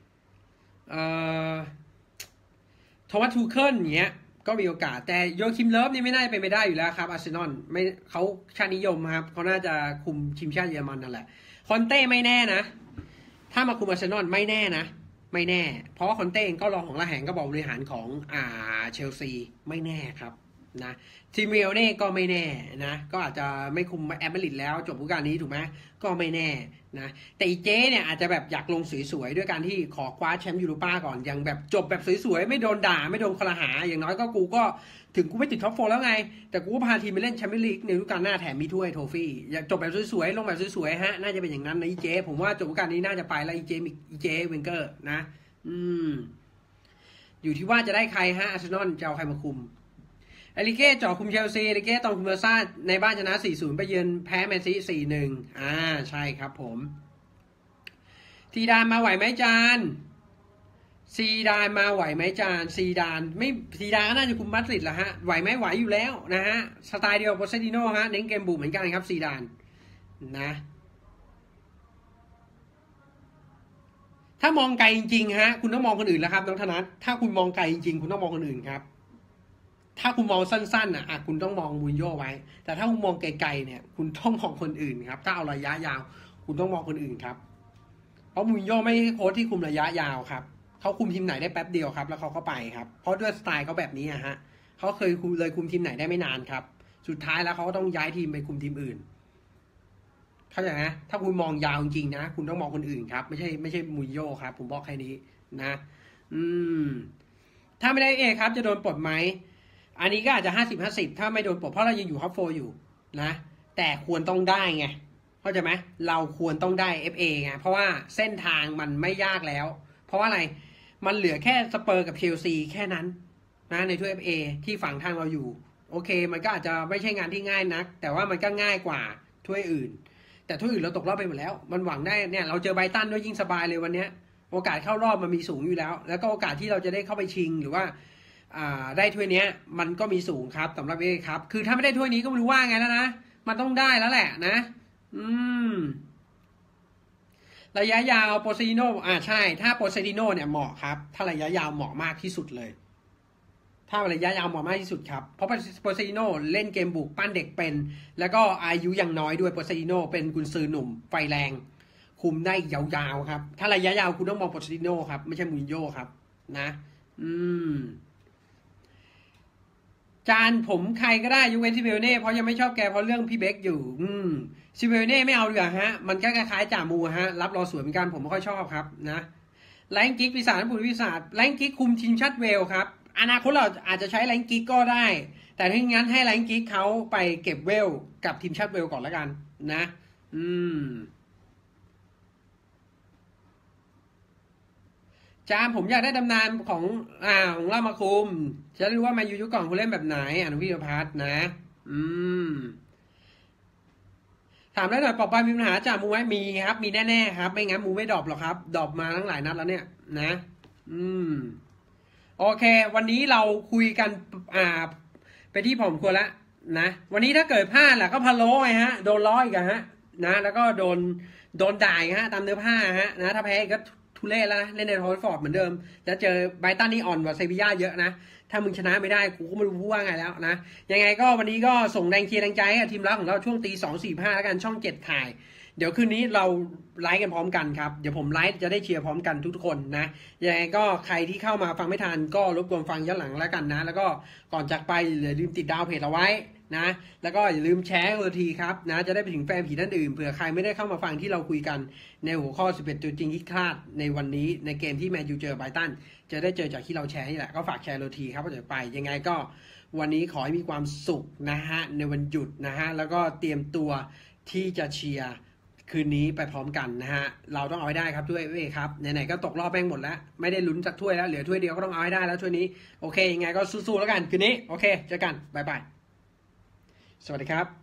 โทมัสทูเคิลอย่างเงี้ยก็มีโอกาสแต่โยคิมเลิฟนี่ไม่น่าจะเป็นไปได้อยู่แล้วครับอาร์เซนอลไม่เขาชาตินิยมครับเขาน่าจะคุมทีมชาติเยอรมันนั่นแหละคอนเต้ไม่แน่นะถ้ามาคุมอาร์เซนอลไม่แน่นะไม่แน่เพราะว่าคอนเต้เองก็รองของละแหงก็บอกบริหารของเชลซีไม่แน่ครับนะทีมเรียลเน่ก็ไม่แน่นะก็อาจจะไม่คุมแอมเบริดแล้วจบฤดูกาลนี้ถูกไหมก็ไม่แน่นะแต่อีเจ๊เนี่ยอาจจะแบบอยากลงสวยๆด้วยการที่ขอคว้าแชมป์ยูโรป้าก่อนอย่างแบบจบแบบสวยๆไม่โดนด่าไม่โดนคลหาอย่างน้อยก็กูก็ถึงกูไม่ติดท็อปโฟร์แล้วไงแต่กูก็พาทีมไปเล่นแชมเปี้ยนลีกในฤดูกาลหน้าแถมมีถ้วยโทฟี่อยากจบแบบสวยๆลงแบบสวยๆฮะน่าจะเป็นอย่างนั้นนะอีเจ๊ผมว่าจบฤดูกาลนี้น่าจะไปแล้วอีเจ๊เวนเกอร์นะอยู่ที่ว่าจะได้ใครฮะอาร์เซนอลจะเอาใครมาคุมเอลิเก้จ่อคุมเชลซีเอลิเก้ตอนคุมเบอร์ซ่าในบ้านชนะ 4-0 ไปเยือนแพ้แมนซี 4-1ใช่ครับผมซีดานมาไหวไหมจานซีดานมาไหวไหมจานซีดานก็น่าจะคุมมาดริดแหละฮะไหวไหมไหวอยู่แล้วนะฮะสไตล์เดียวกับโปเซติโน่ฮะเน้นเกมบุกเหมือนกันครับซีดานนะถ้ามองไกลจริงๆฮะคุณต้องมองคนอื่นแล้วครับน้องธนัทถ้าคุณมองไกลจริงๆคุณต้องมองคนอื่นครับถ้าคุณมองสั้นๆคุณต้องมองมูรินโญ่ไว้แต่ถ้าคุณมองไกลๆเนี่ยคุณต้องมองคนอื่นครับถ้าเอาระยะยาวคุณต้องมองคนอื่นครับเพราะมูรินโญ่ไม่ใช่โค้ชที่คุมระยะยาวครับเขาคุมทีมไหนได้แป๊บเดียวครับแล้วเขาก็ไปครับเพราะด้วยสไตล์เขาแบบนี้ฮะเขาเคยคุมทีมไหนได้ไม่นานครับสุดท้ายแล้วเขาก็ต้องย้ายทีมไปคุมทีมอื่นเข้าใจไหมถ้าคุณมองยาวจริงๆนะคุณต้องมองคนอื่นครับไม่ใช่มูรินโญ่ครับผมบอกแค่นี้นะถ้าไม่ได้ครับจะโดนปลดไหมอันนี้ก็อาจจะ50-50ถ้าไม่โดนปลดเพราะเรายังอยู่ท็อป4อยู่นะแต่ควรต้องได้ไงเข้าใจไหมเราควรต้องได้ FA ไงเพราะว่าเส้นทางมันไม่ยากแล้วเพราะว่าอะไรมันเหลือแค่สเปอร์กับเชลซีแค่นั้นนะในถ้วย FA ที่ฝั่งทางเราอยู่โอเคมันก็อาจจะไม่ใช่งานที่ง่ายนักแต่ว่ามันก็ง่ายกว่าถ้วยอื่นแต่ถ้วยอื่นเราตกรอบไปหมดแล้วมันหวังได้เนี่ยเราเจอไบรตันด้วยยิ่งสบายเลยวันนี้โอกาสเข้ารอบมันมีสูงอยู่แล้วแล้วก็โอกาสที่เราจะได้เข้าไปชิงหรือว่าได้ถ้วยนี้มันก็มีสูงครับสำหรับครับคือถ้าไม่ได้ถ้วยนี้ก็ไม่รู้ว่าไงแล้วนะมันต้องได้แล้วแหละนะระยะยาวโปเซติโน่ใช่ถ้าโปเซติโน่เนี่ยเหมาะครับถ้าระยะยาวเหมาะมากที่สุดเลยถ้าระยะยาวเหมาะมากที่สุดครับเพราะโปเซติโน่เล่นเกมบุกปั้นเด็กเป็นแล้วก็อายุยังน้อยด้วยโปเซติโน่เป็นกุนซือหนุ่มไฟแรงคุมได้ยาวๆครับถ้าระยะยาวคุณต้องมองโปเซติโน่ครับไม่ใช่มูรินโญ่ครับนะจานผมใครก็ได้ยกเว้นซิเมโอเน่เพราะยังไม่ชอบแกเพราะเรื่องพี่เบคอยู่ซิเมโอเน่ไม่เอาดีกว่าฮะมันก็คล้ายๆจ่ามูฮะรับรอสวยเหมือนกันผมไม่ค่อยชอบครับนะแรงกิ๊กปีศาจญี่ปุ่นปีศาจแรงกิ๊กคุมทีมชาติเวลครับอนาคตเราอาจจะใช้แรงกิ๊กก็ได้แต่ถ้างั้นให้แรงกิ๊กเขาไปเก็บเวลกับทีมชาติเวลก่อนแล้วกันนะจามผมอยากได้ตำนานของเรามาคุมจะรู้ว่ามายุก่อนคุณเล่นแบบไหนนุวิทยพัฒน์นะถามได้หน่อยปอบปายมีปัญหาจากมูไหมมีครับมีแน่ๆครับไม่งั้นมูไม่ดรอปหรอกครับดรอปมาทั้งหลายนัดแล้วเนี่ยนะโอเควันนี้เราคุยกันไปที่ผมควรละนะวันนี้ถ้าเกิดพลาดแหละก็พะโล้ไงฮะโดนล้ออีกฮะนะแล้วก็โดนด่าฮะตามเนื้อผ้าฮะนะถ้าแพ้ก็ทุเล่แล้วนะเล่นในโทรฟอร์ดเหมือนเดิมแล้วเจอไบรตันนี่อ่อนกว่าเซบีย่าเยอะนะถ้ามึงชนะไม่ได้กูก็ไม่รู้ว่าไงแล้วนะยังไงก็วันนี้ก็ส่งแรงเชียร์แรงใจให้ทีมรักของเราช่วงตี2:45แล้วกันช่อง7ถ่ายเดี๋ยวคืนนี้เราไลฟ์กันพร้อมกันครับเดี๋ยวผมไลฟ์จะได้เชียร์พร้อมกันทุกคนนะยังไงก็ใครที่เข้ามาฟังไม่ทันก็รบกวนฟังย้อนหลังแล้วกันนะแล้วก็ก่อนจากไปอย่าลืมติดดาวเพจเอาไว้นะแล้วก็อย่าลืมแชร์กันทีครับนะจะได้ไปถึงแฟนผีท่านอื่นเผื่อใครไม่ได้เข้ามาฟังที่เราคุยกันในหัวข้อ11ตัวจริงที่คลาดในวันนี้ในเกมที่แมนยูเจอไบรตันจะได้เจอจากที่เราแชร์นี่แหละก็ฝากแชร์ทีครับก็จะไปยังไงก็วันนี้ขอให้มีความสุขนะฮะในวันหยุดนะฮะแล้วก็เตรียมตัวที่จะเชียร์คืนนี้ไปพร้อมกันนะฮะเราต้องเอาให้ได้ครับด้วยครับไหนๆก็ตกรอบแม่งหมดแล้วไม่ได้ลุ้นจากถ้วยแล้วเหลือถ้วยเดียวก็ต้องเอาให้ได้แล้วถ้วยนี้โอเคยังไงก็สู้ๆแล้วกันคืนนี้โอเคเจอกันบ๊ายบายสวัสดีครับ